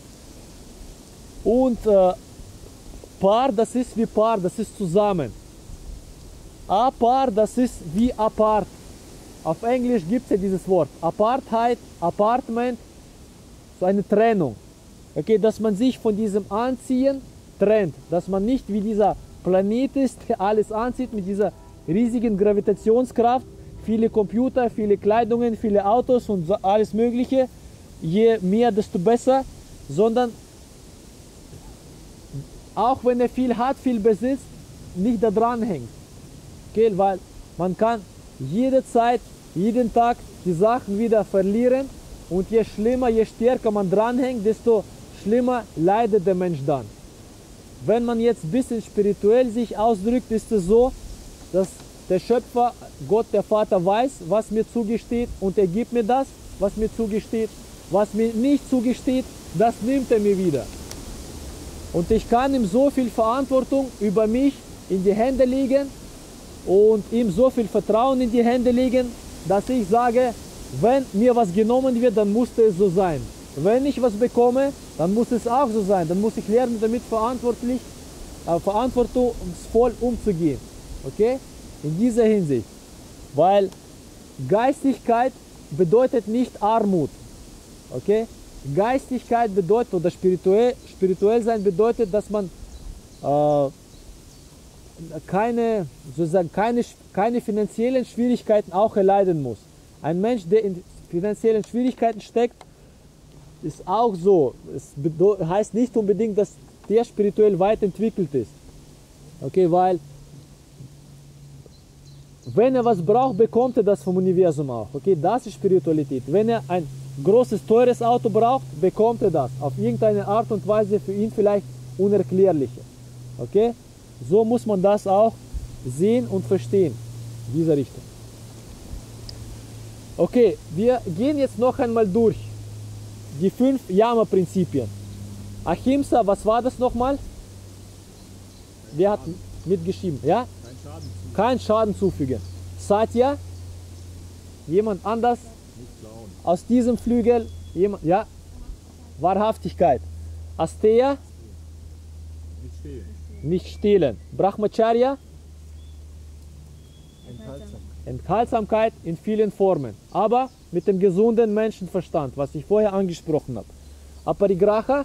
Und Paar, das ist wie Paar, das ist zusammen. Apar, das ist wie apart. Auf Englisch gibt es ja dieses Wort. Apartheid, Apartment, so eine Trennung. Okay, dass man sich von diesem Anziehen trennt. Dass man nicht wie dieser Planet ist, der alles anzieht mit dieser riesigen Gravitationskraft. Viele Computer, viele Kleidungen, viele Autos und so alles Mögliche. Je mehr, desto besser. Sondern auch wenn er viel hat, viel besitzt, nicht da dran hängt. Okay, weil man kann jederzeit, jeden Tag die Sachen wieder verlieren, und je schlimmer, je stärker man dranhängt, desto schlimmer leidet der Mensch dann. Wenn man jetzt ein bisschen spirituell sich ausdrückt, ist es so, dass der Schöpfer, Gott, der Vater, weiß, was mir zugesteht, und er gibt mir das, was mir zugesteht. Was mir nicht zugesteht, das nimmt er mir wieder. Und ich kann ihm so viel Verantwortung über mich in die Hände legen und ihm so viel Vertrauen in die Hände legen, dass ich sage, wenn mir was genommen wird, dann muss es so sein. Wenn ich was bekomme, dann muss es auch so sein. Dann muss ich lernen, damit verantwortungsvoll umzugehen. Okay? In dieser Hinsicht. Weil Geistigkeit bedeutet nicht Armut. Okay? Geistigkeit bedeutet, oder spirituell sein bedeutet, dass man keine finanziellen Schwierigkeiten auch erleiden muss. Ein Mensch, der in finanziellen Schwierigkeiten steckt, ist auch so. Es heißt nicht unbedingt, dass der spirituell weit entwickelt ist. Okay, weil wenn er was braucht, bekommt er das vom Universum auch. Okay, das ist Spiritualität. Wenn er ein großes, teures Auto braucht, bekommt er das. Auf irgendeine Art und Weise für ihn vielleicht unerklärliche. Okay, so muss man das auch sehen und verstehen, in dieser Richtung. Okay, wir gehen jetzt noch einmal durch die 5 Yama-Prinzipien. Ahimsa, was war das nochmal? Wer hat mitgeschrieben? Ja? Kein Schaden zufügen. Satya, jemand anders? Aus diesem Flügel, jemand, ja? Wahrhaftigkeit. Asteya? Nicht stehlen. Nicht stehlen. Brahmacharya? Enthaltsamkeit. Enthaltsamkeit in vielen Formen, aber mit dem gesunden Menschenverstand, was ich vorher angesprochen habe. Aparigraha,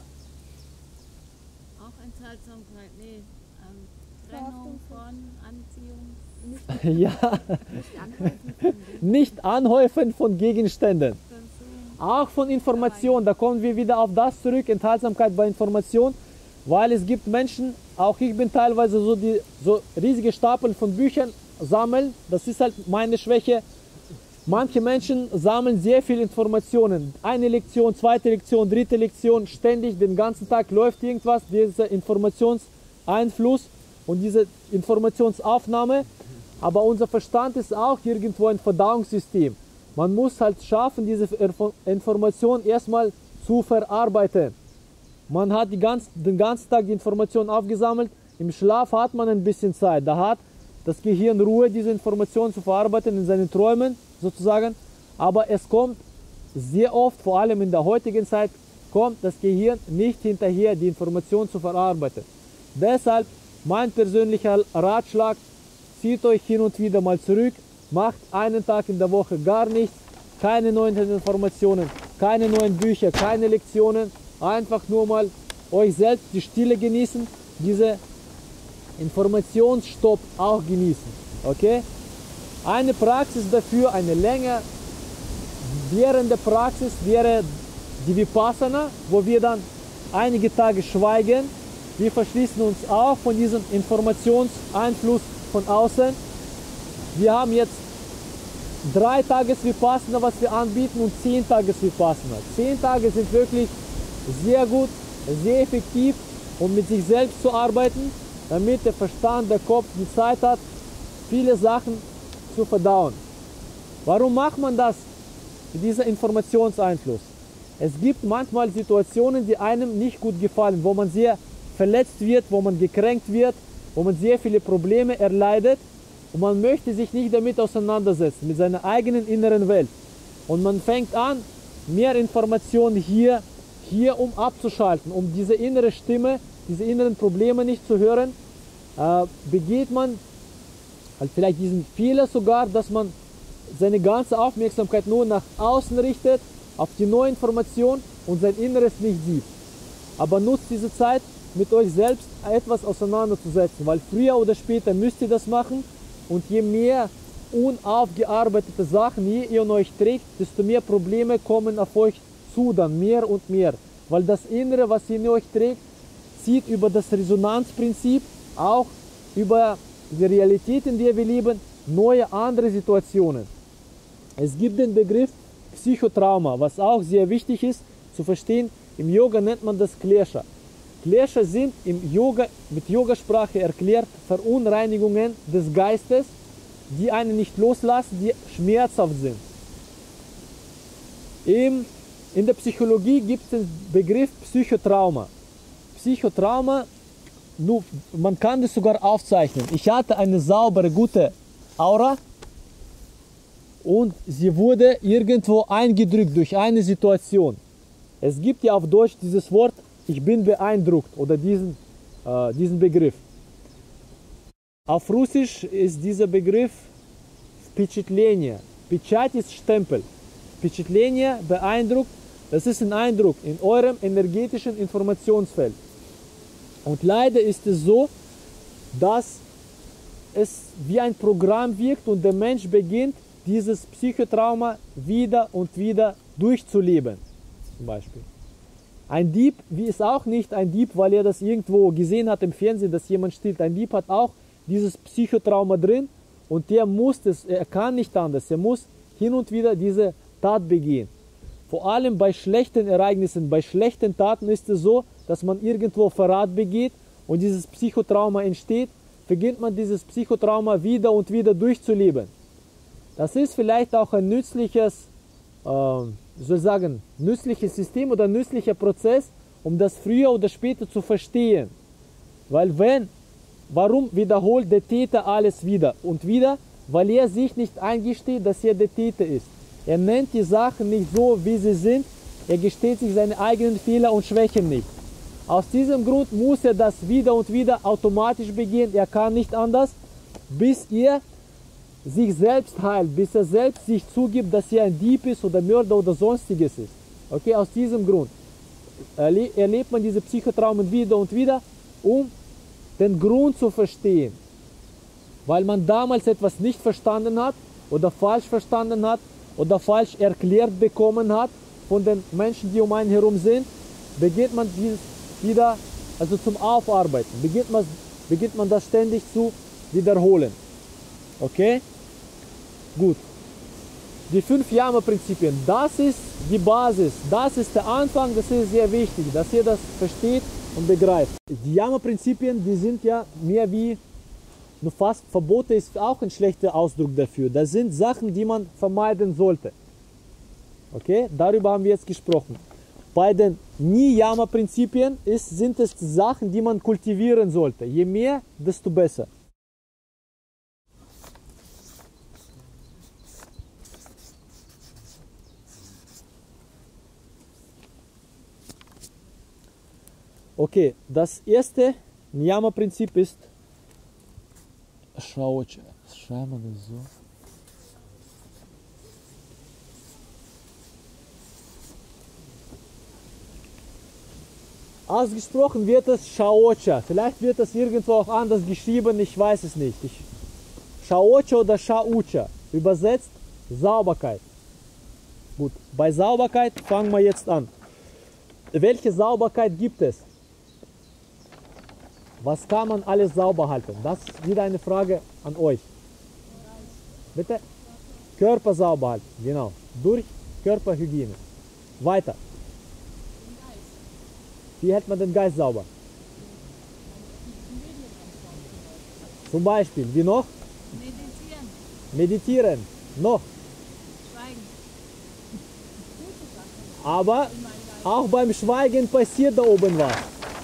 Auch Enthaltsamkeit, nee. Trennung von Anziehung. ja, Nicht anhalten von dem nicht Anhäufen von Gegenständen. Konsum. Auch von Information, da kommen wir wieder auf das zurück, Enthaltsamkeit bei Information, weil es gibt Menschen, auch ich bin teilweise so riesige Stapel von Büchern sammeln, das ist halt meine Schwäche. Manche Menschen sammeln sehr viel Informationen, eine Lektion, zweite Lektion, dritte Lektion, ständig, den ganzen Tag läuft irgendwas, dieser Informationseinfluss und diese Informationsaufnahme, aber unser Verstand ist auch irgendwo ein Verdauungssystem. Man muss halt schaffen, diese Information erstmal zu verarbeiten. Man hat den ganzen Tag die Information aufgesammelt, im Schlaf hat man ein bisschen Zeit, da hat das Gehirn Ruhe, diese Information zu verarbeiten in seinen Träumen sozusagen, aber es kommt sehr oft, vor allem in der heutigen Zeit, kommt das Gehirn nicht hinterher, die Information zu verarbeiten. Deshalb mein persönlicher Ratschlag, zieht euch hin und wieder mal zurück, macht einen Tag in der Woche gar nichts, keine neuen Informationen, keine neuen Bücher, keine Lektionen, einfach nur mal euch selbst die Stille genießen, diese Informationsstopp auch genießen. Okay? Eine Praxis dafür, eine länger währende Praxis wäre die Vipassana, wo wir dann einige Tage schweigen. Wir verschließen uns auch von diesem Informationseinfluss von außen. Wir haben jetzt 3 Tages Vipassana, was wir anbieten, und 10 Tages Vipassana. 10 Tage sind wirklich sehr gut, sehr effektiv, um mit sich selbst zu arbeiten, damit der Verstand, der Kopf die Zeit hat, viele Sachen zu verdauen. Warum macht man das? Dieser Informationseinfluss. Es gibt manchmal Situationen, die einem nicht gut gefallen, wo man sehr verletzt wird, wo man gekränkt wird, wo man sehr viele Probleme erleidet und man möchte sich nicht damit auseinandersetzen, mit seiner eigenen inneren Welt. Und man fängt an, mehr Informationen hier um abzuschalten, um diese innere Stimme, diese inneren Probleme nicht zu hören, begeht man halt vielleicht diesen Fehler sogar, dass man seine ganze Aufmerksamkeit nur nach außen richtet, auf die neue Information und sein Inneres nicht sieht. Aber nutzt diese Zeit, mit euch selbst etwas auseinanderzusetzen, weil früher oder später müsst ihr das machen und je mehr unaufgearbeitete Sachen ihr in euch trägt, desto mehr Probleme kommen auf euch zu, dann mehr und mehr. Weil das Innere, was ihr in euch trägt, zieht über das Resonanzprinzip, auch über die Realität, in der wir leben, neue andere Situationen. Es gibt den Begriff Psychotrauma, was auch sehr wichtig ist zu verstehen. Im Yoga nennt man das Klesha. Klesha sind im Yoga, mit Yogasprache erklärt, Verunreinigungen des Geistes, die einen nicht loslassen, die schmerzhaft sind. In der Psychologie gibt es den Begriff Psychotrauma. Psychotrauma, man kann das sogar aufzeichnen. Ich hatte eine saubere, gute Aura und sie wurde irgendwo eingedrückt durch eine Situation. Es gibt ja auf Deutsch dieses Wort, ich bin beeindruckt, oder diesen Begriff. Auf Russisch ist dieser Begriff Впечатление. Печать ist Stempel. Впечатление, beeindruckt, das ist ein Eindruck in eurem energetischen Informationsfeld. Und leider ist es so, dass es wie ein Programm wirkt und der Mensch beginnt, dieses Psychotrauma wieder und wieder durchzuleben. Zum Beispiel. Ein Dieb, wie ist auch nicht ein Dieb, weil er das irgendwo gesehen hat im Fernsehen, dass jemand stiehlt. Ein Dieb hat auch dieses Psychotrauma drin und er kann nicht anders. Er muss hin und wieder diese Tat begehen. Vor allem bei schlechten Ereignissen, bei schlechten Taten ist es so, dass man irgendwo Verrat begeht und dieses Psychotrauma entsteht, beginnt man dieses Psychotrauma wieder und wieder durchzuleben. Das ist vielleicht auch ein nützliches nützliches System oder nützlicher Prozess, um das früher oder später zu verstehen. Weil warum wiederholt der Täter alles wieder und wieder? Weil er sich nicht eingesteht, dass er der Täter ist. Er nennt die Sachen nicht so, wie sie sind. Er gesteht sich seine eigenen Fehler und Schwächen nicht. Aus diesem Grund muss er das wieder und wieder automatisch begehen. Er kann nicht anders, bis er sich selbst heilt, bis er selbst sich zugibt, dass er ein Dieb ist oder Mörder oder sonstiges ist. Okay, aus diesem Grund erlebt man diese Psychotraumen wieder und wieder, um den Grund zu verstehen. Weil man damals etwas nicht verstanden hat oder falsch verstanden hat oder falsch erklärt bekommen hat von den Menschen, die um einen herum sind, beginnt man dieses wieder, also zum Aufarbeiten, beginnt man das ständig zu wiederholen. Okay? Gut. Die 5 Yama-Prinzipien, das ist die Basis, das ist der Anfang, das ist sehr wichtig, dass ihr das versteht und begreift. Die Yama-Prinzipien, die sind ja mehr wie, nur fast Verbote ist auch ein schlechter Ausdruck dafür. Das sind Sachen, die man vermeiden sollte. Okay, darüber haben wir jetzt gesprochen. Bei den Niyama-Prinzipien sind es Sachen, die man kultivieren sollte. Je mehr, desto besser. Okay, das erste Niyama-Prinzip ist Shaocha. Schreiben wir das so. Ausgesprochen wird es Shaocha. Vielleicht wird es irgendwo auch anders geschrieben, ich weiß es nicht. Shaocha oder Shaucha. Übersetzt Sauberkeit. Gut, bei Sauberkeit fangen wir jetzt an. Welche Sauberkeit gibt es? Was kann man alles sauber halten? Das ist wieder eine Frage an euch. Bitte? Körper sauber halten, genau. Durch Körperhygiene. Weiter. Wie hält man den Geist sauber? Zum Beispiel, wie noch? Meditieren. Meditieren. Noch. Schweigen. Aber auch beim Schweigen passiert da oben was.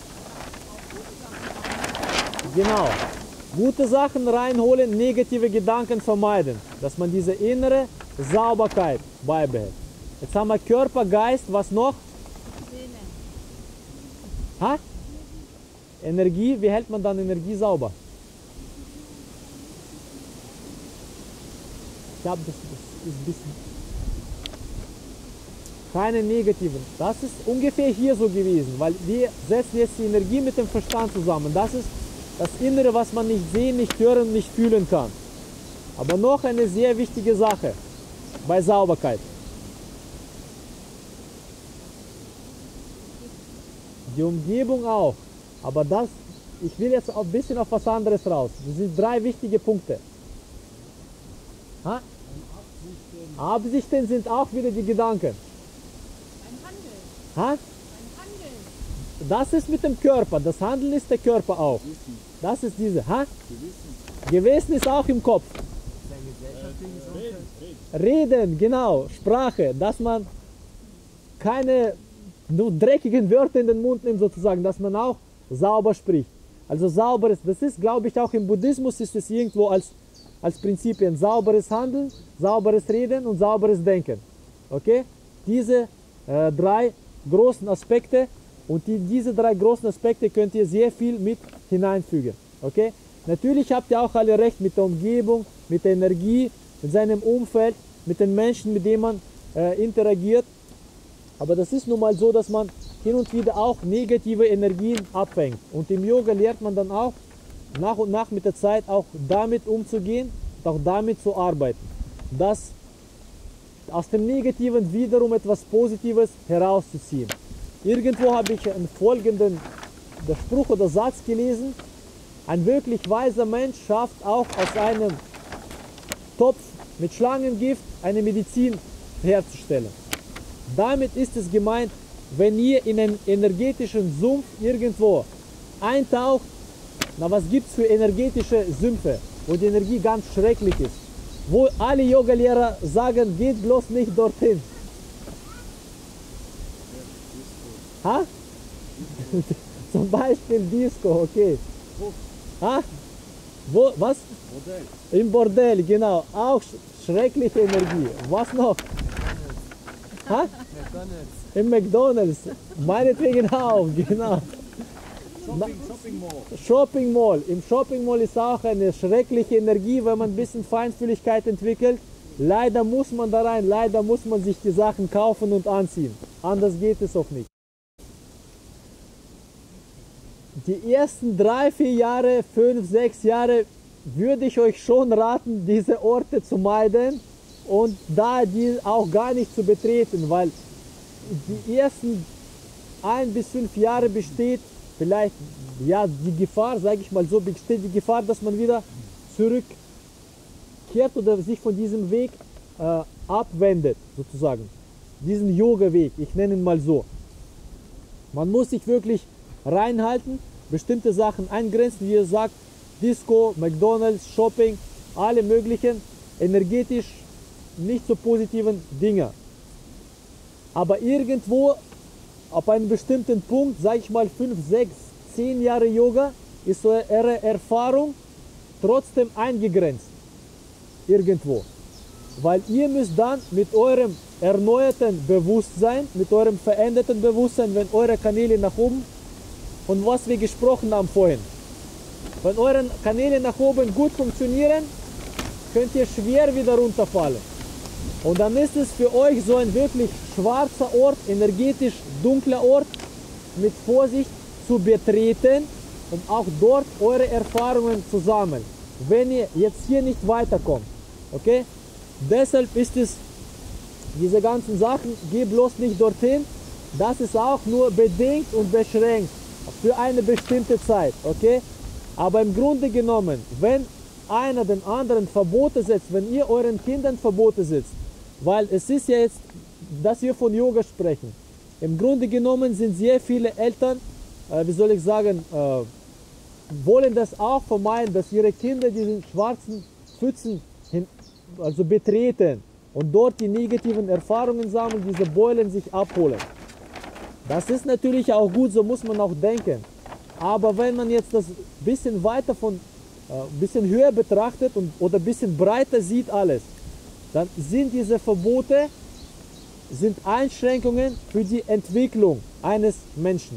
Genau. Gute Sachen reinholen, negative Gedanken vermeiden. Dass man diese innere Sauberkeit beibehält. Jetzt haben wir Körper, Geist, was noch? Seele. Ha? Energie, wie hält man dann Energie sauber? Ich habe das ist ein bisschen. Keine negativen. Das ist ungefähr hier so gewesen, weil wir setzen jetzt die Energie mit dem Verstand zusammen. Das ist das Innere, was man nicht sehen, nicht hören, nicht fühlen kann. Aber noch eine sehr wichtige Sache bei Sauberkeit. Die Umgebung auch. Aber das, ich will jetzt ein bisschen auf was anderes raus. Das sind 3 wichtige Punkte. Ha? Absichten sind auch wieder die Gedanken. Beim Handeln. Ha? Beim Handeln. Das ist mit dem Körper. Das Handeln ist der Körper auch. Das ist diese. Ha? Gewissen ist auch im Kopf. Reden, genau. Sprache. Dass man keine nur dreckigen Wörter in den Mund nimmt sozusagen. Dass man auch sauber spricht. Also sauberes. Das ist, glaube ich, auch im Buddhismus ist es irgendwo als Prinzipien. Sauberes Handeln, sauberes Reden und sauberes Denken. Okay? Diese 3 großen Aspekte. Und diese 3 großen Aspekte könnt ihr sehr viel mit hineinfügen. Okay? Natürlich habt ihr auch alle recht mit der Umgebung, mit der Energie, mit seinem Umfeld, mit den Menschen, mit denen man interagiert. Aber das ist nun mal so, dass man hin und wieder auch negative Energien abfängt. Und im Yoga lernt man dann auch nach und nach mit der Zeit auch damit umzugehen und auch damit zu arbeiten. Dass aus dem Negativen wiederum etwas Positives herauszuziehen. Irgendwo habe ich einen folgenden Spruch oder Satz gelesen. Ein wirklich weiser Mensch schafft auch aus einem Topf mit Schlangengift eine Medizin herzustellen. Damit ist es gemeint, wenn ihr in einen energetischen Sumpf irgendwo eintaucht, na was gibt es für energetische Sümpfe, wo die Energie ganz schrecklich ist, wo alle Yogalehrer sagen, geht bloß nicht dorthin. Ha? Zum Beispiel Disco, okay. Ha? Wo, was? Bordell. Im Bordell, genau. Auch schreckliche Energie. Was noch? Ha? McDonald's. Im McDonald's. Meinetwegen auch, genau. Shopping Mall. Shopping Mall. Im Shopping Mall ist auch eine schreckliche Energie, wenn man ein bisschen Feinfühligkeit entwickelt. Leider muss man da rein, leider muss man sich die Sachen kaufen und anziehen. Anders geht es auch nicht. Die ersten 3, 4 Jahre, 5, 6 Jahre würde ich euch schon raten, diese Orte zu meiden und da die auch gar nicht zu betreten, weil die ersten 1 bis 5 Jahre besteht vielleicht, ja, die Gefahr, sage ich mal so, besteht die Gefahr, dass man wieder zurückkehrt oder sich von diesem Weg abwendet, sozusagen. Diesen Yoga-Weg, ich nenne ihn mal so. Man muss sich wirklich reinhalten, bestimmte Sachen eingrenzen, wie ihr sagt, Disco, McDonald's, Shopping, alle möglichen energetisch nicht so positiven Dinge. Aber irgendwo, ab einem bestimmten Punkt, sage ich mal 5, 6, 10 Jahre Yoga, ist eure Erfahrung trotzdem eingegrenzt. Irgendwo. Weil ihr müsst dann mit eurem erneuerten Bewusstsein, mit eurem veränderten Bewusstsein, wenn eure Kanäle nach oben, von was wir gesprochen haben vorhin, wenn eure Kanäle nach oben gut funktionieren, könnt ihr schwer wieder runterfallen. Und dann ist es für euch so ein wirklich schwarzer Ort, energetisch dunkler Ort, mit Vorsicht zu betreten, um auch dort eure Erfahrungen zu sammeln, wenn ihr jetzt hier nicht weiterkommt. Okay? Deshalb ist es, diese ganzen Sachen, geh bloß nicht dorthin, das ist auch nur bedingt und beschränkt für eine bestimmte Zeit. Okay? Aber im Grunde genommen, wenn einer den anderen Verbote setzt, wenn ihr euren Kindern Verbote setzt, weil es ist ja jetzt, dass wir von Yoga sprechen. Im Grunde genommen sind sehr viele Eltern, wie soll ich sagen, wollen das auch vermeiden, dass ihre Kinder diesen schwarzen Pfützen also betreten und dort die negativen Erfahrungen sammeln, diese Beulen sich abholen. Das ist natürlich auch gut, so muss man auch denken. Aber wenn man jetzt das bisschen weiter bisschen höher betrachtet oder ein bisschen breiter sieht alles, dann sind diese Verbote sind Einschränkungen für die Entwicklung eines Menschen.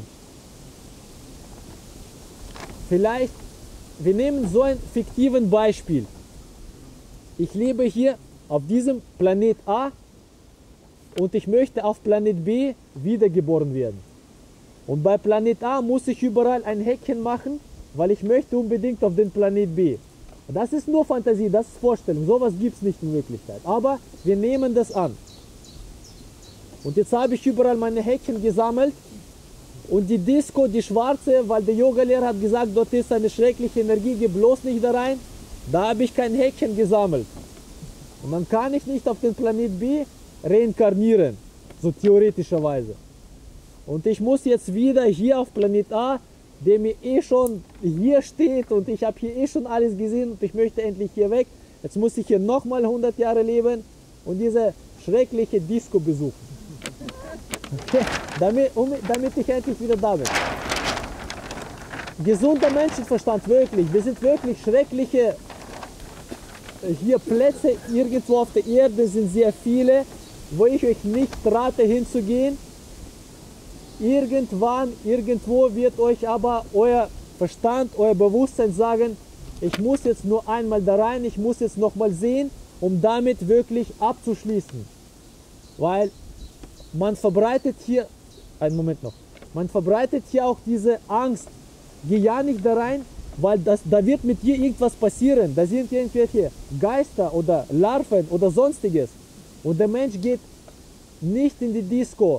Vielleicht, wir nehmen so ein fiktives Beispiel. Ich lebe hier auf diesem Planet A und ich möchte auf Planet B wiedergeboren werden. Und bei Planet A muss ich überall ein Häkchen machen, weil ich möchte unbedingt auf den Planet B. Das ist nur Fantasie, das ist Vorstellung, sowas gibt es nicht in Wirklichkeit. Aber wir nehmen das an. Und jetzt habe ich überall meine Häkchen gesammelt und die Disco, die schwarze, weil der Yogalehrer hat gesagt, dort ist eine schreckliche Energie, geh bloß nicht da rein. Da habe ich kein Häkchen gesammelt. Und dann kann ich nicht auf den Planet B reinkarnieren, so theoretischerweise. Und ich muss jetzt wieder hier auf Planet A, der mir eh schon hier steht und ich habe hier eh schon alles gesehen und ich möchte endlich hier weg. Jetzt muss ich hier nochmal 100 Jahre leben und diese schreckliche Disco besuchen. damit ich endlich wieder da bin. Gesunder Menschenverstand, wirklich. Wir sind wirklich schreckliche hier Plätze irgendwo auf der Erde, sind sehr viele, wo ich euch nicht rate hinzugehen. Irgendwann, irgendwo wird euch aber euer Verstand, euer Bewusstsein sagen, ich muss jetzt nur einmal da rein, ich muss jetzt nochmal sehen, um damit wirklich abzuschließen. Weil man verbreitet hier, einen Moment noch, man verbreitet hier auch diese Angst, geh ja nicht da rein, weil da wird mit dir irgendwas passieren, da sind irgendwelche Geister oder Larven oder sonstiges. Und der Mensch geht nicht in die Disco.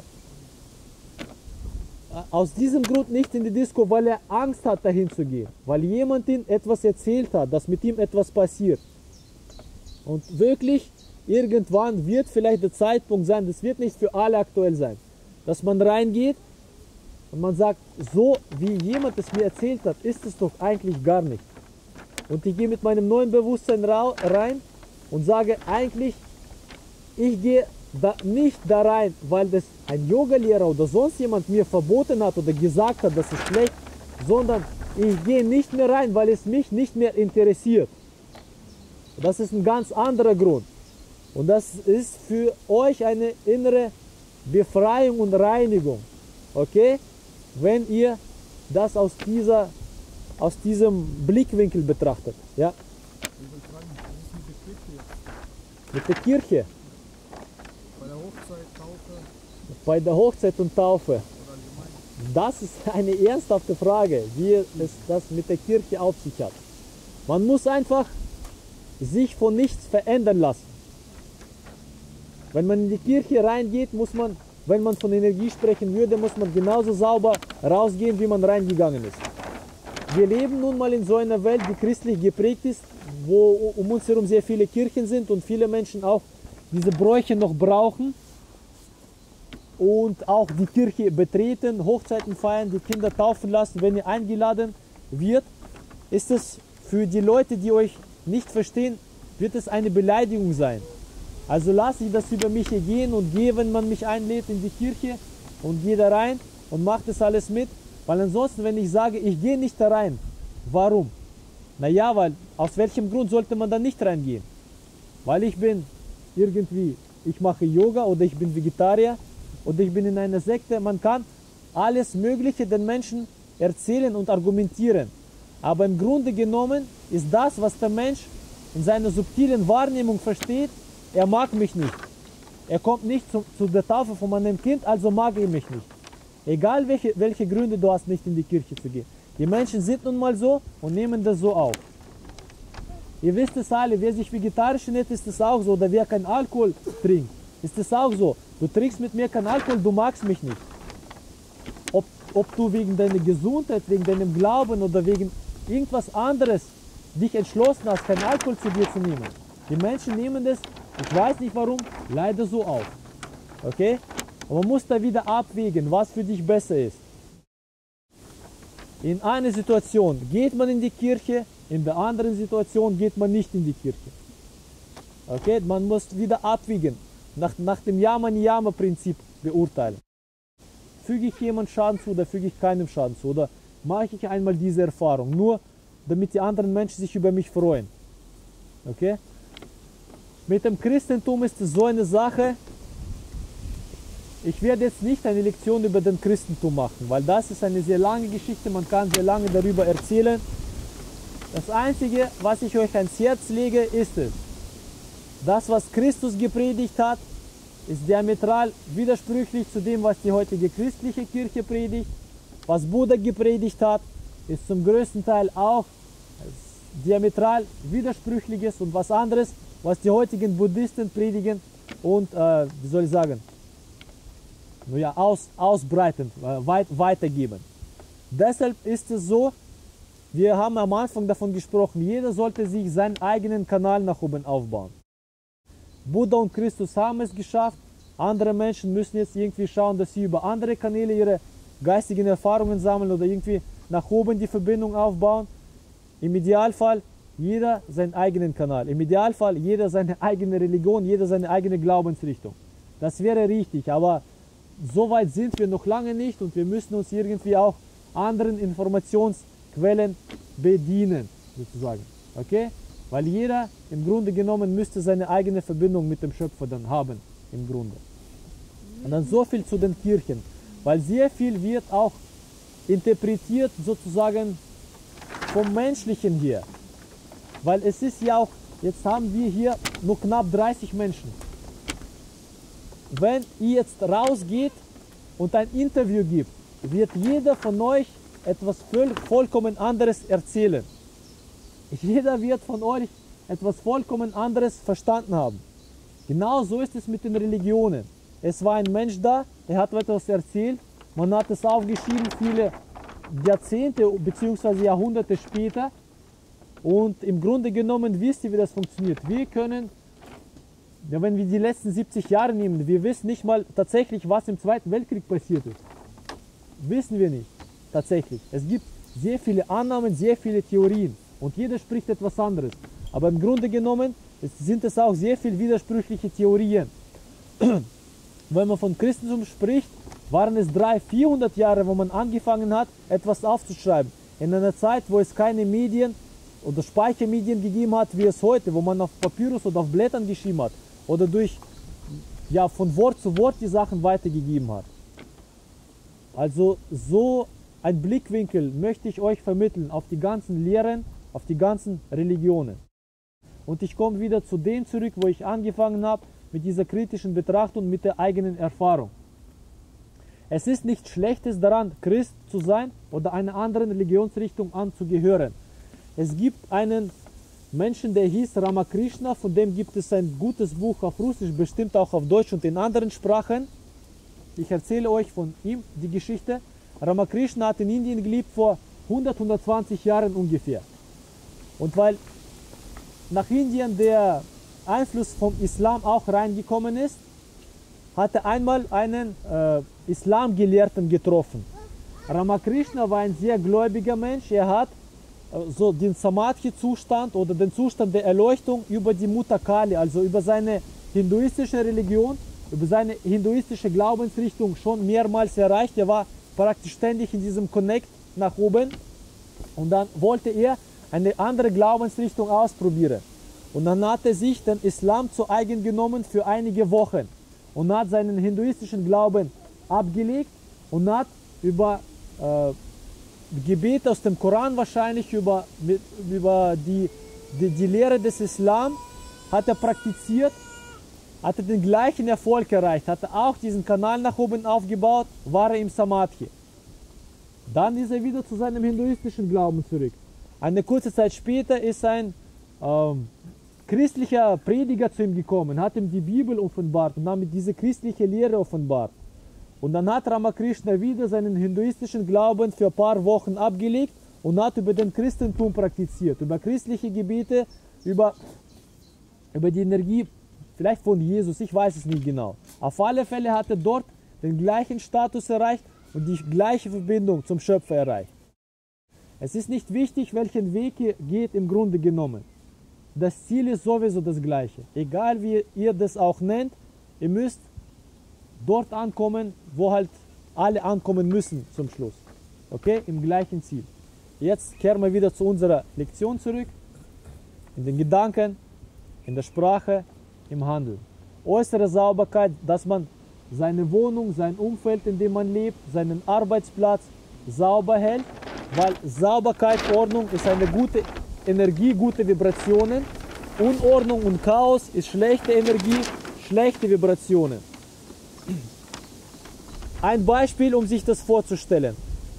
Aus diesem Grund nicht in die Disco, weil er Angst hat, dahin zu gehen. Weil jemand ihm etwas erzählt hat, dass mit ihm etwas passiert. Und wirklich, irgendwann wird vielleicht der Zeitpunkt sein, das wird nicht für alle aktuell sein, dass man reingeht und man sagt, so wie jemand es mir erzählt hat, ist es doch eigentlich gar nicht. Und ich gehe mit meinem neuen Bewusstsein rein und sage eigentlich, ich gehe nicht da rein, weil das ein Yogalehrer oder sonst jemand mir verboten hat oder gesagt hat, das ist schlecht, sondern ich gehe nicht mehr rein, weil es mich nicht mehr interessiert. Das ist ein ganz anderer Grund. Und das ist für euch eine innere Befreiung und Reinigung. Okay? Wenn ihr das aus diesem Blickwinkel betrachtet. Ja? Ich will fragen, was ist mit der Kirche jetzt? Mit der Kirche, Bei der Hochzeit, Taufe bei der Hochzeit und Taufe. oder allgemein? Das ist eine ernsthafte Frage, wie es das mit der Kirche auf sich hat. Man muss einfach sich von nichts verändern lassen. Wenn man in die Kirche reingeht, muss man, wenn man von Energie sprechen würde, muss man genauso sauber rausgehen, wie man reingegangen ist. Wir leben nun mal in so einer Welt, die christlich geprägt ist, wo um uns herum sehr viele Kirchen sind und viele Menschen auch diese Bräuche noch brauchen und auch die Kirche betreten, Hochzeiten feiern, die Kinder taufen lassen. Wenn ihr eingeladen wird, ist es für die Leute, die euch nicht verstehen, wird es eine Beleidigung sein. Also lasse ich das über mich hier gehen und gehe, wenn man mich einlädt in die Kirche und gehe da rein und mache das alles mit. Weil ansonsten, wenn ich sage, ich gehe nicht da rein, warum? Naja, weil aus welchem Grund sollte man da nicht reingehen? Weil ich bin irgendwie, ich mache Yoga oder ich bin Vegetarier oder ich bin in einer Sekte. Man kann alles Mögliche den Menschen erzählen und argumentieren. Aber im Grunde genommen ist das, was der Mensch in seiner subtilen Wahrnehmung versteht, er mag mich nicht. Er kommt nicht zu der Taufe von meinem Kind, also mag er mich nicht. Egal welche Gründe du hast, nicht in die Kirche zu gehen. Die Menschen sind nun mal so und nehmen das so auf. Ihr wisst es alle, wer sich vegetarisch ernährt, ist es auch so. Oder wer keinen Alkohol trinkt, ist es auch so. Du trinkst mit mir keinen Alkohol, du magst mich nicht. Ob du wegen deiner Gesundheit, wegen deinem Glauben oder wegen irgendwas anderes dich entschlossen hast, keinen Alkohol zu dir zu nehmen. Die Menschen nehmen das, ich weiß nicht warum, leider so auf. Okay? Und man muss da wieder abwägen, was für dich besser ist. In einer Situation geht man in die Kirche, in der anderen Situation geht man nicht in die Kirche. Okay? Man muss wieder abwägen, nach dem Yama-Niyama-Prinzip beurteilen. Füge ich jemandem Schaden zu oder füge ich keinem Schaden zu? Oder mache ich einmal diese Erfahrung, nur damit die anderen Menschen sich über mich freuen? Okay? Mit dem Christentum ist es so eine Sache, ich werde jetzt nicht eine Lektion über den Christentum machen, weil das ist eine sehr lange Geschichte, man kann sehr lange darüber erzählen. Das Einzige, was ich euch ans Herz lege, ist es, das, was Christus gepredigt hat, ist diametral widersprüchlich zu dem, was die heutige christliche Kirche predigt. Was Buddha gepredigt hat, ist zum größten Teil auch diametral widersprüchliches und was anderes, was die heutigen Buddhisten predigen und, wie soll ich sagen, ja, ausbreiten, weitergeben. Deshalb ist es so, wir haben am Anfang davon gesprochen, jeder sollte sich seinen eigenen Kanal nach oben aufbauen. Buddha und Christus haben es geschafft, andere Menschen müssen jetzt irgendwie schauen, dass sie über andere Kanäle ihre geistigen Erfahrungen sammeln oder irgendwie nach oben die Verbindung aufbauen. Im Idealfall jeder seinen eigenen Kanal, im Idealfall jeder seine eigene Religion, jeder seine eigene Glaubensrichtung. Das wäre richtig, aber so weit sind wir noch lange nicht und wir müssen uns irgendwie auch anderen Informationsquellen bedienen, sozusagen. Okay? Weil jeder im Grunde genommen müsste seine eigene Verbindung mit dem Schöpfer dann haben, im Grunde. Und dann so viel zu den Kirchen, weil sehr viel wird auch interpretiert sozusagen vom Menschlichen her. Weil es ist ja auch, jetzt haben wir hier nur knapp 30 Menschen. Wenn ihr jetzt rausgeht und ein Interview gibt, wird jeder von euch etwas vollkommen anderes erzählen. Jeder wird von euch etwas vollkommen anderes verstanden haben. Genau so ist es mit den Religionen. Es war ein Mensch da, er hat etwas erzählt, man hat es aufgeschrieben, viele Jahrzehnte bzw. Jahrhunderte später. Und im Grunde genommen wisst ihr, wie das funktioniert. Wir können, ja, wenn wir die letzten 70 Jahre nehmen, wir wissen nicht mal tatsächlich, was im Zweiten Weltkrieg passiert ist. Wissen wir nicht, tatsächlich. Es gibt sehr viele Annahmen, sehr viele Theorien und jeder spricht etwas anderes. Aber im Grunde genommen sind es auch sehr viele widersprüchliche Theorien. Wenn man von Christentum spricht, waren es 300-400 Jahre, wo man angefangen hat, etwas aufzuschreiben. In einer Zeit, wo es keine Medien oder Speichermedien gegeben hat, wie es heute, wo man auf Papyrus oder auf Blättern geschrieben hat oder durch, ja, von Wort zu Wort die Sachen weitergegeben hat. Also so einen Blickwinkel möchte ich euch vermitteln auf die ganzen Lehren, auf die ganzen Religionen. Und ich komme wieder zu dem zurück, wo ich angefangen habe, mit dieser kritischen Betrachtung, mit der eigenen Erfahrung. Es ist nichts Schlechtes daran, Christ zu sein oder einer anderen Religionsrichtung anzugehören. Es gibt einen Menschen, der hieß Ramakrishna, von dem gibt es ein gutes Buch auf Russisch, bestimmt auch auf Deutsch und in anderen Sprachen. Ich erzähle euch von ihm die Geschichte. Ramakrishna hat in Indien gelebt vor 120 Jahren ungefähr. Und weil nach Indien der Einfluss vom Islam auch reingekommen ist, hat er einmal einen Islamgelehrten getroffen. Ramakrishna war ein sehr gläubiger Mensch. Er hat so den Samadhi-Zustand oder den Zustand der Erleuchtung über die Mutter Kali, also über seine hinduistische Religion, über seine hinduistische Glaubensrichtung schon mehrmals erreicht. Er war praktisch ständig in diesem Connect nach oben und dann wollte er eine andere Glaubensrichtung ausprobieren. Und dann hat er sich den Islam zu eigen genommen für einige Wochen und hat seinen hinduistischen Glauben abgelegt und hat über Gebete aus dem Koran wahrscheinlich, über die Lehre des Islam hat er praktiziert, hat er den gleichen Erfolg erreicht, hat er auch diesen Kanal nach oben aufgebaut, war er im Samadhi. Dann ist er wieder zu seinem hinduistischen Glauben zurück. Eine kurze Zeit später ist ein christlicher Prediger zu ihm gekommen, hat ihm die Bibel offenbart und damit diese christliche Lehre offenbart. Und dann hat Ramakrishna wieder seinen hinduistischen Glauben für ein paar Wochen abgelegt und hat über den Christentum praktiziert, über christliche Gebete, über die Energie, vielleicht von Jesus, ich weiß es nicht genau. Auf alle Fälle hat er dort den gleichen Status erreicht und die gleiche Verbindung zum Schöpfer erreicht. Es ist nicht wichtig, welchen Weg ihr geht im Grunde genommen. Das Ziel ist sowieso das gleiche. Egal wie ihr das auch nennt, ihr müsst dort ankommen, wo halt alle ankommen müssen zum Schluss. Okay, im gleichen Ziel. Jetzt kehren wir wieder zu unserer Lektion zurück. In den Gedanken, in der Sprache, im Handeln. Äußere Sauberkeit, dass man seine Wohnung, sein Umfeld, in dem man lebt, seinen Arbeitsplatz sauber hält, weil Sauberkeit, Ordnung ist eine gute Energie, gute Vibrationen. Unordnung und Chaos ist schlechte Energie, schlechte Vibrationen. Ein Beispiel, um sich das vorzustellen.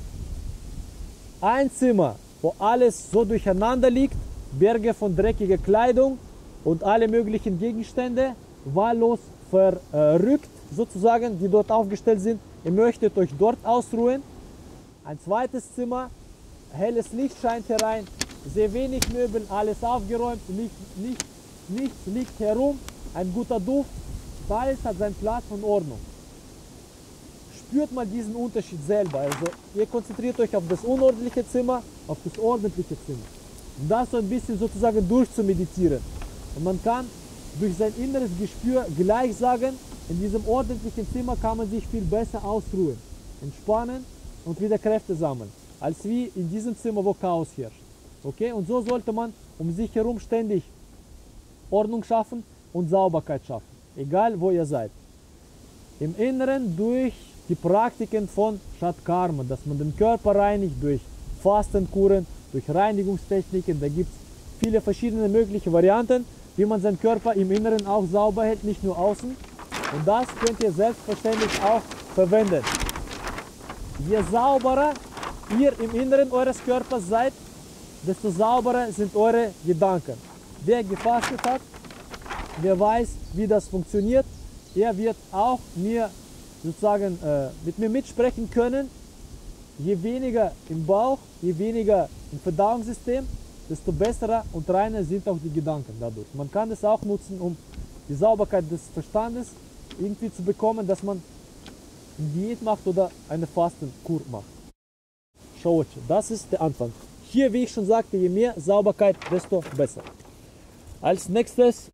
Ein Zimmer, wo alles so durcheinander liegt, Berge von dreckiger Kleidung und alle möglichen Gegenstände, wahllos verrückt sozusagen, die dort aufgestellt sind. Ihr möchtet euch dort ausruhen. Ein zweites Zimmer, helles Licht scheint herein, sehr wenig Möbel, alles aufgeräumt, nichts liegt herum, ein guter Duft, alles hat seinen Platz und Ordnung. Spürt mal diesen Unterschied selber. Also ihr konzentriert euch auf das unordentliche Zimmer, auf das ordentliche Zimmer. Und das so ein bisschen sozusagen durchzumeditieren. Und man kann durch sein inneres Gespür gleich sagen, in diesem ordentlichen Zimmer kann man sich viel besser ausruhen, entspannen und wieder Kräfte sammeln, als wie in diesem Zimmer, wo Chaos herrscht. Okay? Und so sollte man um sich herum ständig Ordnung schaffen und Sauberkeit schaffen, egal wo ihr seid. Im Inneren durch die Praktiken von Shatkarma, dass man den Körper reinigt durch Fastenkuren, durch Reinigungstechniken. Da gibt es viele verschiedene mögliche Varianten, wie man seinen Körper im Inneren auch sauber hält, nicht nur außen. Und das könnt ihr selbstverständlich auch verwenden. Je sauberer ihr im Inneren eures Körpers seid, desto sauberer sind eure Gedanken. Wer gefastet hat, wer weiß, wie das funktioniert, er wird auch sozusagen mit mir mitsprechen können. Je weniger im Bauch, je weniger im Verdauungssystem, desto besser und reiner sind auch die Gedanken dadurch. Man kann es auch nutzen, um die Sauberkeit des Verstandes irgendwie zu bekommen, dass man eine Diät macht oder eine Fastenkur macht. Schaut, das ist der Anfang. Hier, wie ich schon sagte, je mehr Sauberkeit, desto besser. Als nächstes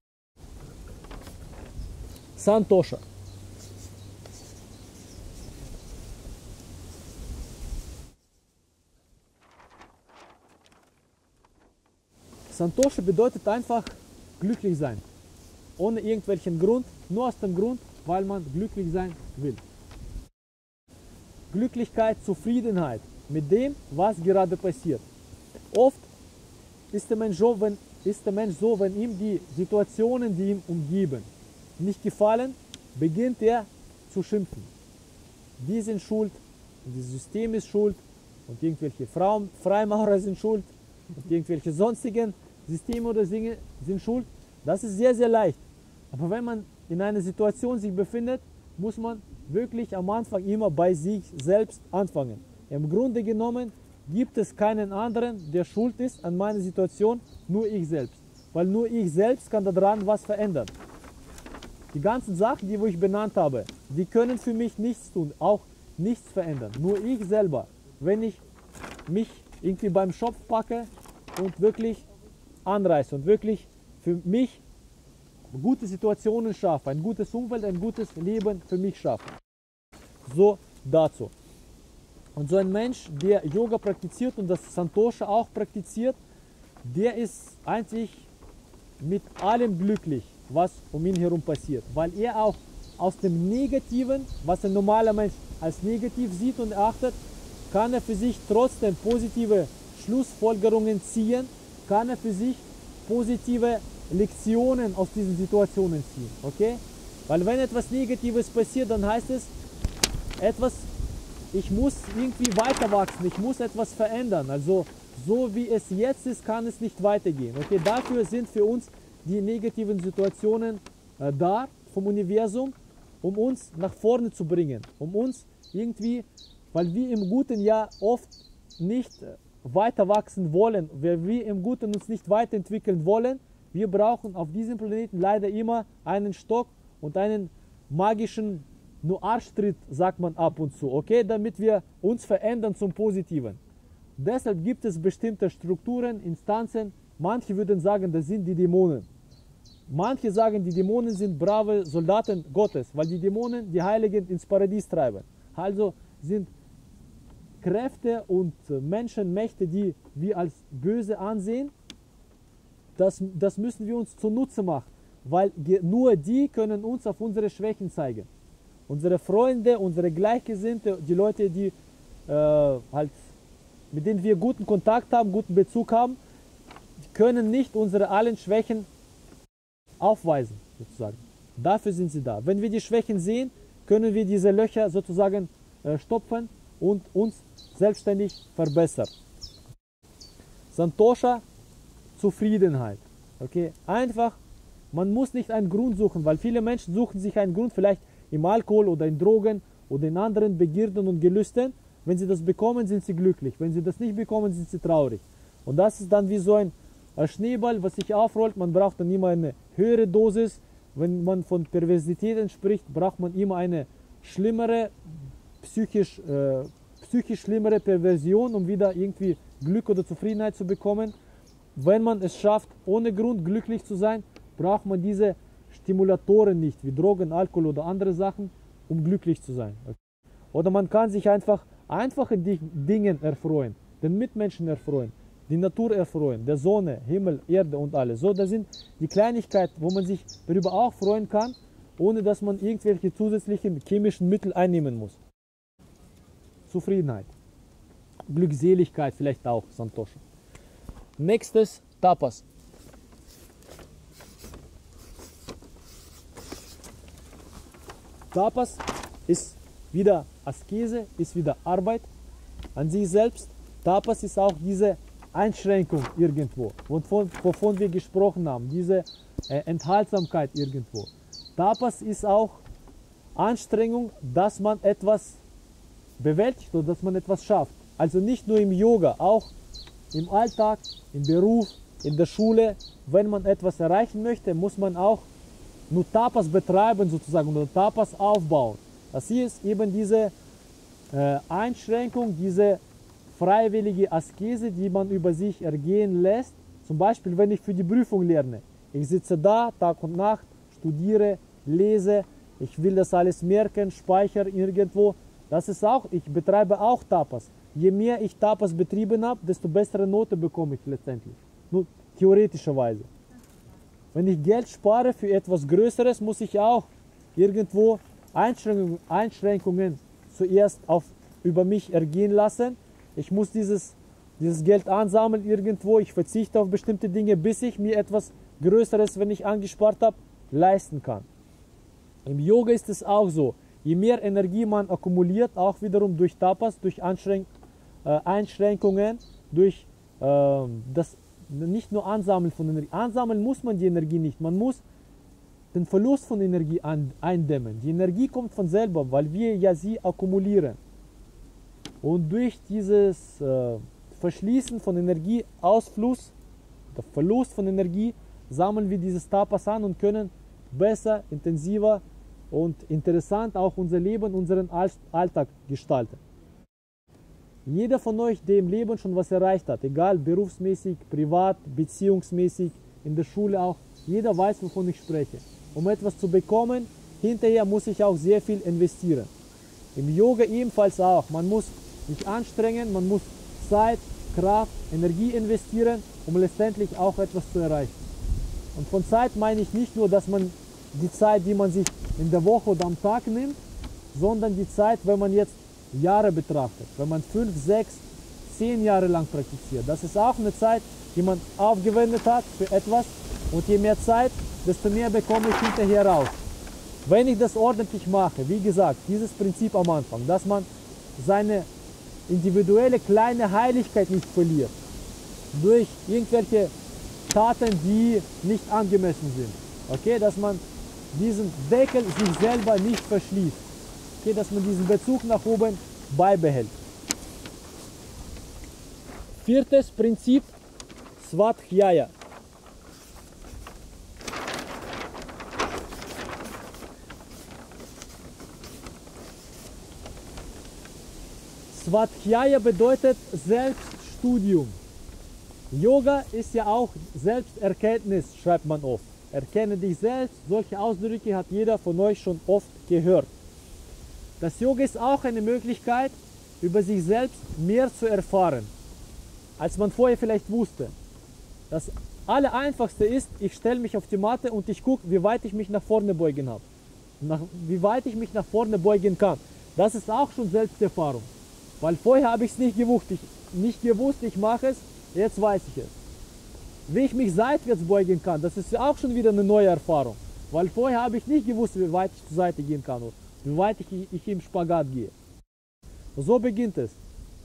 Santosha. Santosha bedeutet einfach glücklich sein. Ohne irgendwelchen Grund, nur aus dem Grund, weil man glücklich sein will. Glücklichkeit, Zufriedenheit mit dem, was gerade passiert. Oft ist der Mensch so, wenn ihm die Situationen, die ihn umgeben, nicht gefallen, beginnt er zu schimpfen. Die sind schuld, das System ist schuld und irgendwelche Freimaurer sind schuld und irgendwelche sonstigen Systeme oder Dinge sind schuld. Das ist sehr, sehr leicht. Aber wenn man in einer Situation sich befindet, muss man wirklich am Anfang immer bei sich selbst anfangen. Im Grunde genommen gibt es keinen anderen, der schuld ist an meiner Situation, nur ich selbst. Weil nur ich selbst kann daran was verändern. Die ganzen Sachen, die ich benannt habe, die können für mich nichts tun, auch nichts verändern. Nur ich selber, wenn ich mich irgendwie beim Schopf packe und wirklich anreiße und wirklich für mich gute Situationen schaffe, ein gutes Umfeld, ein gutes Leben für mich schaffe. So dazu. Und so ein Mensch, der Yoga praktiziert und das Santosha auch praktiziert, der ist eigentlich mit allem glücklich, was um ihn herum passiert. Weil er auch aus dem Negativen, was ein normaler Mensch als negativ sieht und erachtet, kann er für sich trotzdem positive Schlussfolgerungen ziehen, kann er für sich positive Lektionen aus diesen Situationen ziehen. Okay? Weil wenn etwas Negatives passiert, dann heißt es, ich muss irgendwie weiter wachsen, ich muss etwas verändern. Also so wie es jetzt ist, kann es nicht weitergehen. Okay? Dafür sind für uns die negativen Situationen da vom Universum, um uns nach vorne zu bringen, um uns irgendwie, weil wir im Guten ja oft nicht weiter wachsen wollen, weil wir im Guten uns nicht weiterentwickeln wollen. Wir brauchen auf diesem Planeten leider immer einen Stock und einen magischen nur Arschtritt, sagt man ab und zu, okay, damit wir uns verändern zum Positiven. Deshalb gibt es bestimmte Strukturen, Instanzen. Manche würden sagen, das sind die Dämonen. Manche sagen, die Dämonen sind brave Soldaten Gottes, weil die Dämonen die Heiligen ins Paradies treiben. Also sind Kräfte und Menschenmächte, die wir als böse ansehen, das müssen wir uns zunutze machen, weil nur die können uns auf unsere Schwächen zeigen. Unsere Freunde, unsere Gleichgesinnte, die Leute, die mit denen wir guten Kontakt haben, guten Bezug haben, die können nicht unsere allen Schwächen aufweisen, sozusagen. Dafür sind sie da. Wenn wir die Schwächen sehen, können wir diese Löcher sozusagen stopfen und uns selbstständig verbessern. Santosha, Zufriedenheit. Okay? Einfach, man muss nicht einen Grund suchen, weil viele Menschen suchen sich einen Grund, vielleicht im Alkohol oder in Drogen oder in anderen Begierden und Gelüsten. Wenn sie das bekommen, sind sie glücklich. Wenn sie das nicht bekommen, sind sie traurig. Und das ist dann wie so ein Schneeball, was sich aufrollt. Man braucht dann immer eine höhere Dosis. Wenn man von Perversitäten spricht, braucht man immer eine schlimmere, psychisch schlimmere Perversion, um wieder irgendwie Glück oder Zufriedenheit zu bekommen. Wenn man es schafft, ohne Grund glücklich zu sein, braucht man diese Stimulatoren nicht, wie Drogen, Alkohol oder andere Sachen, um glücklich zu sein. Oder man kann sich einfach einfachen Dingen erfreuen, den Mitmenschen erfreuen, die Natur erfreuen, der Sonne, Himmel, Erde und alles. So, das sind die Kleinigkeiten, wo man sich darüber auch freuen kann, ohne dass man irgendwelche zusätzlichen chemischen Mittel einnehmen muss. Zufriedenheit, Glückseligkeit vielleicht auch, Santosha. Nächstes, Tapas. Tapas ist wieder Askese, ist wieder Arbeit an sich selbst. Tapas ist auch diese Einschränkung irgendwo, wovon wir gesprochen haben, diese Enthaltsamkeit irgendwo. Tapas ist auch Anstrengung, dass man etwas bewältigt oder dass man etwas schafft. Also nicht nur im Yoga, auch im Alltag, im Beruf, in der Schule. Wenn man etwas erreichen möchte, muss man auch nur Tapas betreiben sozusagen oder Tapas aufbauen. Das hier ist eben diese Einschränkung, diese freiwillige Askese, die man über sich ergehen lässt. Zum Beispiel, wenn ich für die Prüfung lerne. Ich sitze da Tag und Nacht, studiere, lese, ich will das alles merken, speichere irgendwo. Das ist auch, ich betreibe auch Tapas. Je mehr ich Tapas betrieben habe, desto bessere Note bekomme ich letztendlich. Nur theoretischerweise. Wenn ich Geld spare für etwas Größeres, muss ich auch irgendwo Einschränkungen zuerst über mich ergehen lassen, ich muss dieses Geld ansammeln irgendwo, ich verzichte auf bestimmte Dinge, bis ich mir etwas Größeres, wenn ich angespart habe, leisten kann. Im Yoga ist es auch so, je mehr Energie man akkumuliert, auch wiederum durch Tapas, durch Einschränkungen, durch das nicht nur Ansammeln von Energie. Ansammeln muss man die Energie nicht, man muss den Verlust von Energie eindämmen. Die Energie kommt von selber, weil wir ja sie akkumulieren. Und durch dieses Verschließen von Energieausfluss, der Verlust von Energie, sammeln wir dieses Tapas an und können besser, intensiver und interessant auch unser Leben, unseren Alltag gestalten. Jeder von euch, der im Leben schon was erreicht hat, egal berufsmäßig, privat, beziehungsmäßig, in der Schule auch, jeder weiß, wovon ich spreche. Um etwas zu bekommen, hinterher muss ich auch sehr viel investieren. Im Yoga ebenfalls auch. Man muss sich anstrengen, man muss Zeit, Kraft, Energie investieren, um letztendlich auch etwas zu erreichen. Und von Zeit meine ich nicht nur, dass man die Zeit, die man sich in der Woche oder am Tag nimmt, sondern die Zeit, wenn man jetzt Jahre betrachtet, wenn man 5, 6, 10 Jahre lang praktiziert. Das ist auch eine Zeit, die man aufgewendet hat für etwas, und je mehr Zeit, desto mehr bekomme ich hinterher raus. Wenn ich das ordentlich mache, wie gesagt, dieses Prinzip am Anfang, dass man seine individuelle kleine Heiligkeit nicht verliert, durch irgendwelche Taten, die nicht angemessen sind. Okay, dass man diesen Deckel sich selber nicht verschließt. Okay, dass man diesen Bezug nach oben beibehält. Viertes Prinzip, Svadhyaya. Svadhyaya bedeutet Selbststudium. Yoga ist ja auch Selbsterkenntnis, schreibt man oft. Erkenne dich selbst, solche Ausdrücke hat jeder von euch schon oft gehört. Das Yoga ist auch eine Möglichkeit, über sich selbst mehr zu erfahren, als man vorher vielleicht wusste. Das Allereinfachste ist, ich stelle mich auf die Matte und ich gucke, wie weit ich mich nach vorne beugen habe. Wie weit ich mich nach vorne beugen kann. Das ist auch schon Selbsterfahrung. Weil vorher habe ich es nicht gewusst, ich mache es, jetzt weiß ich es. Wie ich mich seitwärts beugen kann, das ist ja auch schon wieder eine neue Erfahrung. Weil vorher habe ich nicht gewusst, wie weit ich zur Seite gehen kann oder wie weit ich im Spagat gehe. So beginnt es.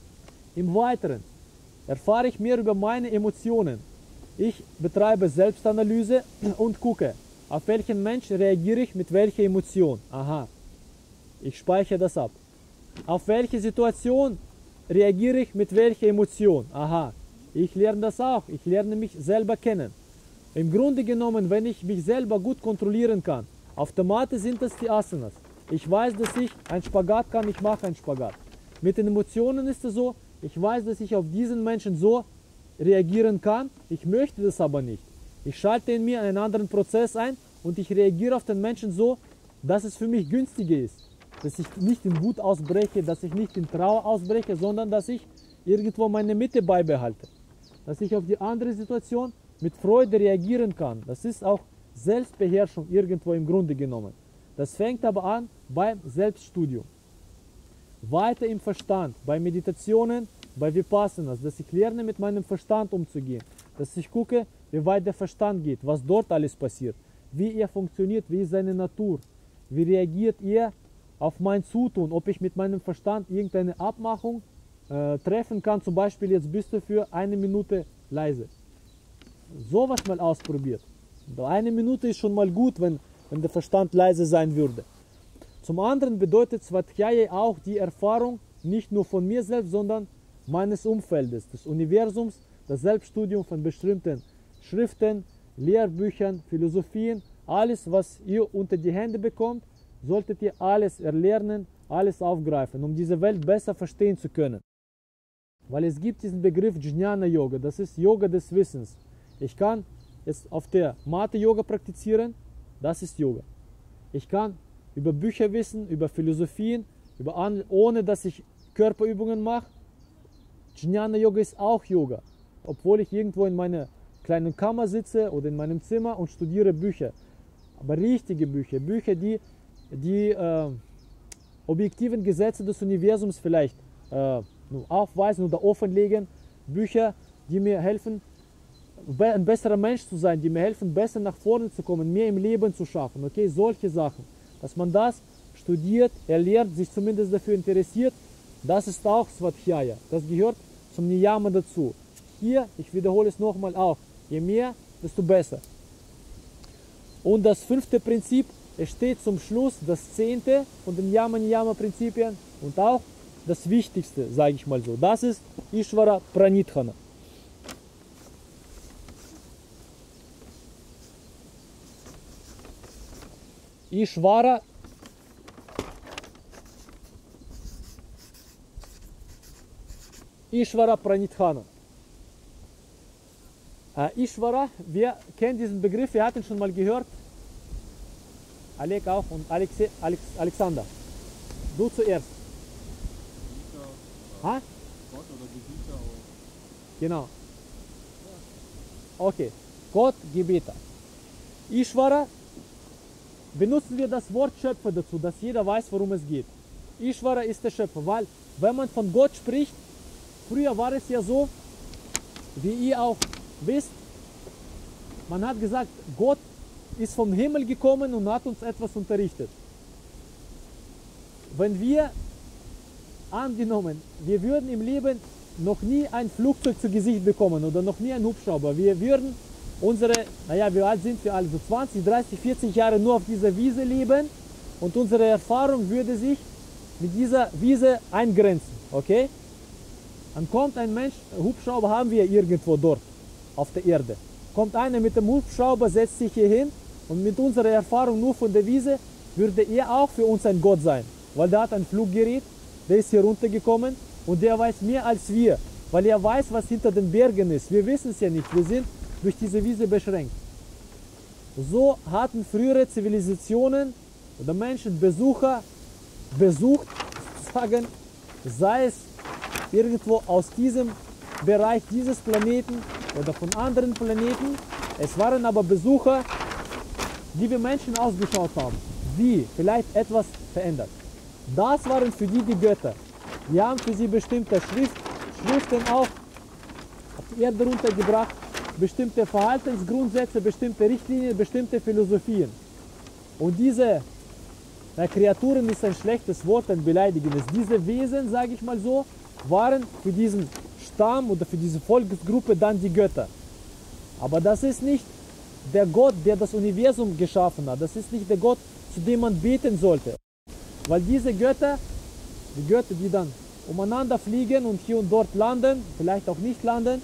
Im Weiteren erfahre ich mehr über meine Emotionen. Ich betreibe Selbstanalyse und gucke, auf welchen Menschen reagiere ich mit welcher Emotion. Aha, ich speichere das ab. Auf welche Situation reagiere ich mit welcher Emotion? Aha, ich lerne das auch. Ich lerne mich selber kennen. Im Grunde genommen, wenn ich mich selber gut kontrollieren kann, auf der Matte sind es die Asanas. Ich weiß, dass ich einen Spagat kann, ich mache einen Spagat. Mit den Emotionen ist es so, ich weiß, dass ich auf diesen Menschen so reagieren kann, ich möchte das aber nicht. Ich schalte in mir einen anderen Prozess ein und ich reagiere auf den Menschen so, dass es für mich günstiger ist. Dass ich nicht in Wut ausbreche, dass ich nicht in Trauer ausbreche, sondern dass ich irgendwo meine Mitte beibehalte. Dass ich auf die andere Situation mit Freude reagieren kann. Das ist auch Selbstbeherrschung irgendwo im Grunde genommen. Das fängt aber an beim Selbststudium. Weiter im Verstand, bei Meditationen, bei Vipassanas, dass ich lerne, mit meinem Verstand umzugehen. Dass ich gucke, wie weit der Verstand geht, was dort alles passiert, wie er funktioniert, wie ist seine Natur, wie reagiert er auf mein Zutun, ob ich mit meinem Verstand irgendeine Abmachung treffen kann, zum Beispiel jetzt bist du für 1 Minute leise. Sowas mal ausprobiert. 1 Minute ist schon mal gut, wenn der Verstand leise sein würde. Zum anderen bedeutet Svadhyaya auch die Erfahrung nicht nur von mir selbst, sondern meines Umfeldes, des Universums, das Selbststudium von bestimmten Schriften, Lehrbüchern, Philosophien, alles, was ihr unter die Hände bekommt, solltet ihr alles erlernen, alles aufgreifen, um diese Welt besser verstehen zu können. Weil es gibt diesen Begriff Jnana Yoga, das ist Yoga des Wissens. Ich kann jetzt auf der Matte Yoga praktizieren, das ist Yoga. Ich kann über Bücher wissen, über Philosophien, ohne dass ich Körperübungen mache. Jnana Yoga ist auch Yoga. Obwohl ich irgendwo in meiner kleinen Kammer sitze oder in meinem Zimmer und studiere Bücher. Aber richtige Bücher, Bücher, die objektiven Gesetze des Universums vielleicht nur aufweisen oder offenlegen. Bücher, die mir helfen, ein besserer Mensch zu sein, die mir helfen, besser nach vorne zu kommen, mehr im Leben zu schaffen. Okay, solche Sachen. Dass man das studiert, erlernt, sich zumindest dafür interessiert, das ist auch Svadhyaya. Das gehört zum Niyama dazu. Hier, ich wiederhole es nochmal auch, je mehr, desto besser. Und das 5. Prinzip, es steht zum Schluss das 10. von den Yama-Niyama-Prinzipien und auch das Wichtigste, sage ich mal so. Das ist Ishvara Pranidhana. Ishvara Pranidhana. Ishvara, wir kennen diesen Begriff, wir hatten ihn schon mal gehört. Alek auch und Alexander. Du zuerst. Ha? Gott oder Gebieter. Genau. Okay. Gott, Gebieter. Ishvara, benutzen wir das Wort Schöpfer dazu, dass jeder weiß, worum es geht. Ishvara ist der Schöpfer, weil wenn man von Gott spricht, früher war es ja so, wie ihr auch wisst, man hat gesagt, Gott ist vom Himmel gekommen und hat uns etwas unterrichtet. Wenn wir angenommen, wir würden im Leben noch nie ein Flugzeug zu Gesicht bekommen oder noch nie ein Hubschrauber, wir würden unsere, naja, wie alt sind wir alle, so 20, 30, 40 Jahre nur auf dieser Wiese leben und unsere Erfahrung würde sich mit dieser Wiese eingrenzen, okay? Dann kommt ein Mensch, Hubschrauber haben wir irgendwo dort auf der Erde. Kommt einer mit dem Hubschrauber, setzt sich hier hin und mit unserer Erfahrung nur von der Wiese würde er auch für uns ein Gott sein, weil der hat ein Fluggerät, der ist hier runtergekommen und der weiß mehr als wir, weil er weiß, was hinter den Bergen ist. Wir wissen es ja nicht, wir sind durch diese Wiese beschränkt. So hatten frühere Zivilisationen oder Menschen Besucher besucht, sozusagen, sei es irgendwo aus diesem Bereich dieses Planeten oder von anderen Planeten. Es waren aber Besucher, die wie Menschen ausgeschaut haben, wie vielleicht etwas verändert. Das waren für die Götter. Die haben für sie bestimmte Schriften auch auf die Erde runtergebracht, bestimmte Verhaltensgrundsätze, bestimmte Richtlinien, bestimmte Philosophien. Und diese Kreaturen ist ein schlechtes Wort, ein beleidigendes. Diese Wesen, sage ich mal so, waren für diesen Stamm oder für diese Volksgruppe dann die Götter. Aber das ist nicht der Gott, der das Universum geschaffen hat. Das ist nicht der Gott, zu dem man beten sollte. Weil diese Götter, die Götter, die dann umeinander fliegen und hier und dort landen, vielleicht auch nicht landen,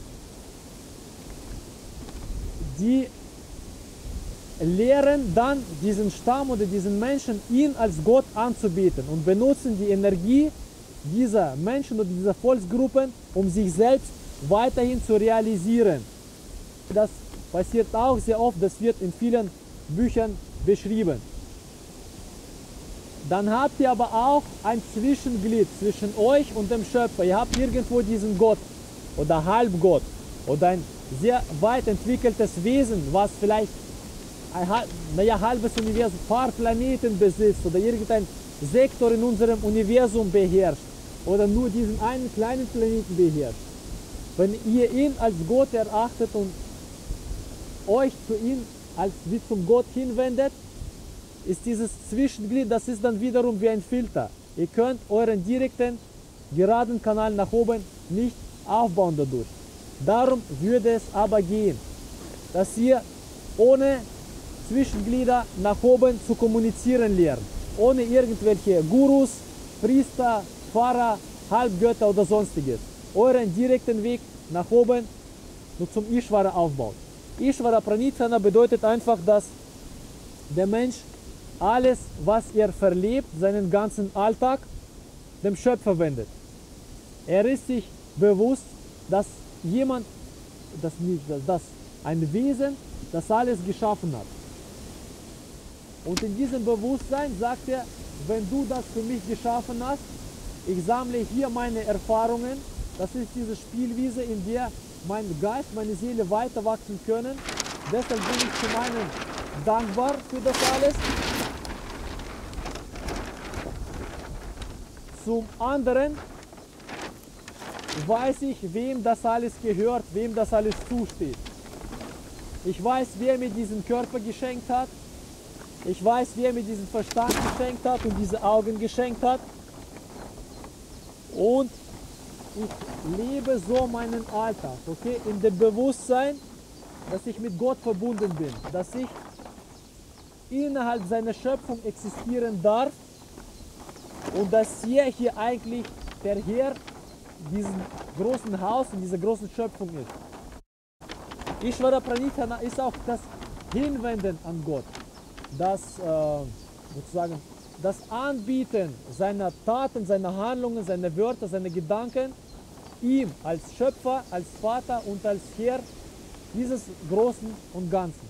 die lehren dann diesen Stamm oder diesen Menschen, ihn als Gott anzubeten und benutzen die Energie dieser Menschen oder dieser Volksgruppen, um sich selbst weiterhin zu realisieren. Das passiert auch sehr oft, das wird in vielen Büchern beschrieben. Dann habt ihr aber auch ein Zwischenglied zwischen euch und dem Schöpfer. Ihr habt irgendwo diesen Gott oder Halbgott oder ein sehr weit entwickeltes Wesen, was vielleicht ein halbes Universum, ein paar Planeten besitzt oder irgendein Sektor in unserem Universum beherrscht oder nur diesen einen kleinen Planeten beherrscht. Wenn ihr ihn als Gott erachtet und euch zu ihm als wie zum Gott hinwendet, ist dieses Zwischenglied, das ist dann wiederum wie ein Filter. Ihr könnt euren direkten, geraden Kanal nach oben nicht aufbauen dadurch. Darum würde es aber gehen, dass ihr ohne Zwischenglieder nach oben zu kommunizieren lernt. Ohne irgendwelche Gurus, Priester, Pfarrer, Halbgötter oder sonstiges. Euren direkten Weg nach oben nur zum Ishvara aufbaut. Ishvara Pranidhana bedeutet einfach, dass der Mensch alles, was er verlebt, seinen ganzen Alltag, dem Schöpfer wendet. Er ist sich bewusst, dass jemand, dass ein Wesen, das alles geschaffen hat. Und in diesem Bewusstsein sagt er, wenn du das für mich geschaffen hast, ich sammle hier meine Erfahrungen, das ist diese Spielwiese, in der mein Geist, meine Seele weiter wachsen können. Deshalb bin ich zum einen dankbar für das alles. Zum anderen weiß ich, wem das alles gehört, wem das alles zusteht. Ich weiß, wer mir diesen Körper geschenkt hat. Ich weiß, wer mir diesen Verstand geschenkt hat und diese Augen geschenkt hat. Und ich lebe so meinen Alltag, okay? In dem Bewusstsein, dass ich mit Gott verbunden bin, dass ich innerhalb seiner Schöpfung existieren darf und dass hier eigentlich der Herr diesen großen Haus in dieser großen Schöpfung ist. Ishvara Pranithana ist auch das Hinwenden an Gott, das sozusagen das Anbieten seiner Taten, seiner Handlungen, seiner Wörter, seiner Gedanken ihm als Schöpfer, als Vater und als Herr dieses Großen und Ganzen.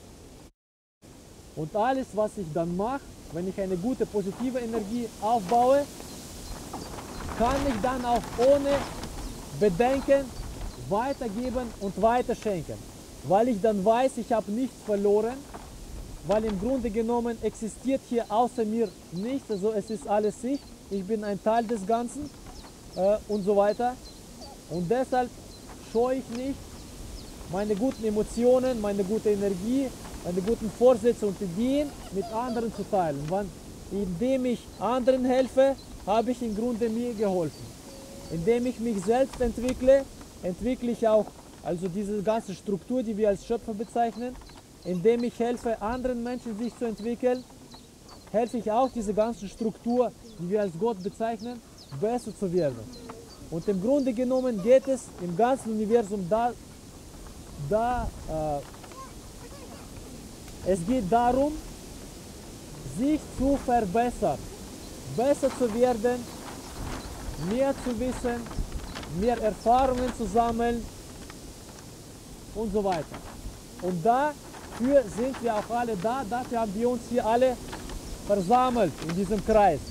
Und alles, was ich dann mache, wenn ich eine gute positive Energie aufbaue, kann ich dann auch ohne Bedenken weitergeben und weiterschenken. Weil ich dann weiß, ich habe nichts verloren, weil im Grunde genommen existiert hier außer mir nichts, also es ist alles ich bin ein Teil des Ganzen und so weiter. Und deshalb scheue ich nicht, meine guten Emotionen, meine gute Energie, meine guten Vorsätze und Ideen mit anderen zu teilen. Weil indem ich anderen helfe, habe ich im Grunde mir geholfen. Indem ich mich selbst entwickle, entwickle ich auch also diese ganze Struktur, die wir als Schöpfer bezeichnen. Indem ich helfe, anderen Menschen sich zu entwickeln, helfe ich auch diese ganze Struktur, die wir als Gott bezeichnen, besser zu werden. Und im Grunde genommen geht es im ganzen Universum es geht darum, sich zu verbessern, besser zu werden, mehr zu wissen, mehr Erfahrungen zu sammeln und so weiter. Und dafür sind wir auch alle da, dafür haben wir uns hier alle versammelt in diesem Kreis.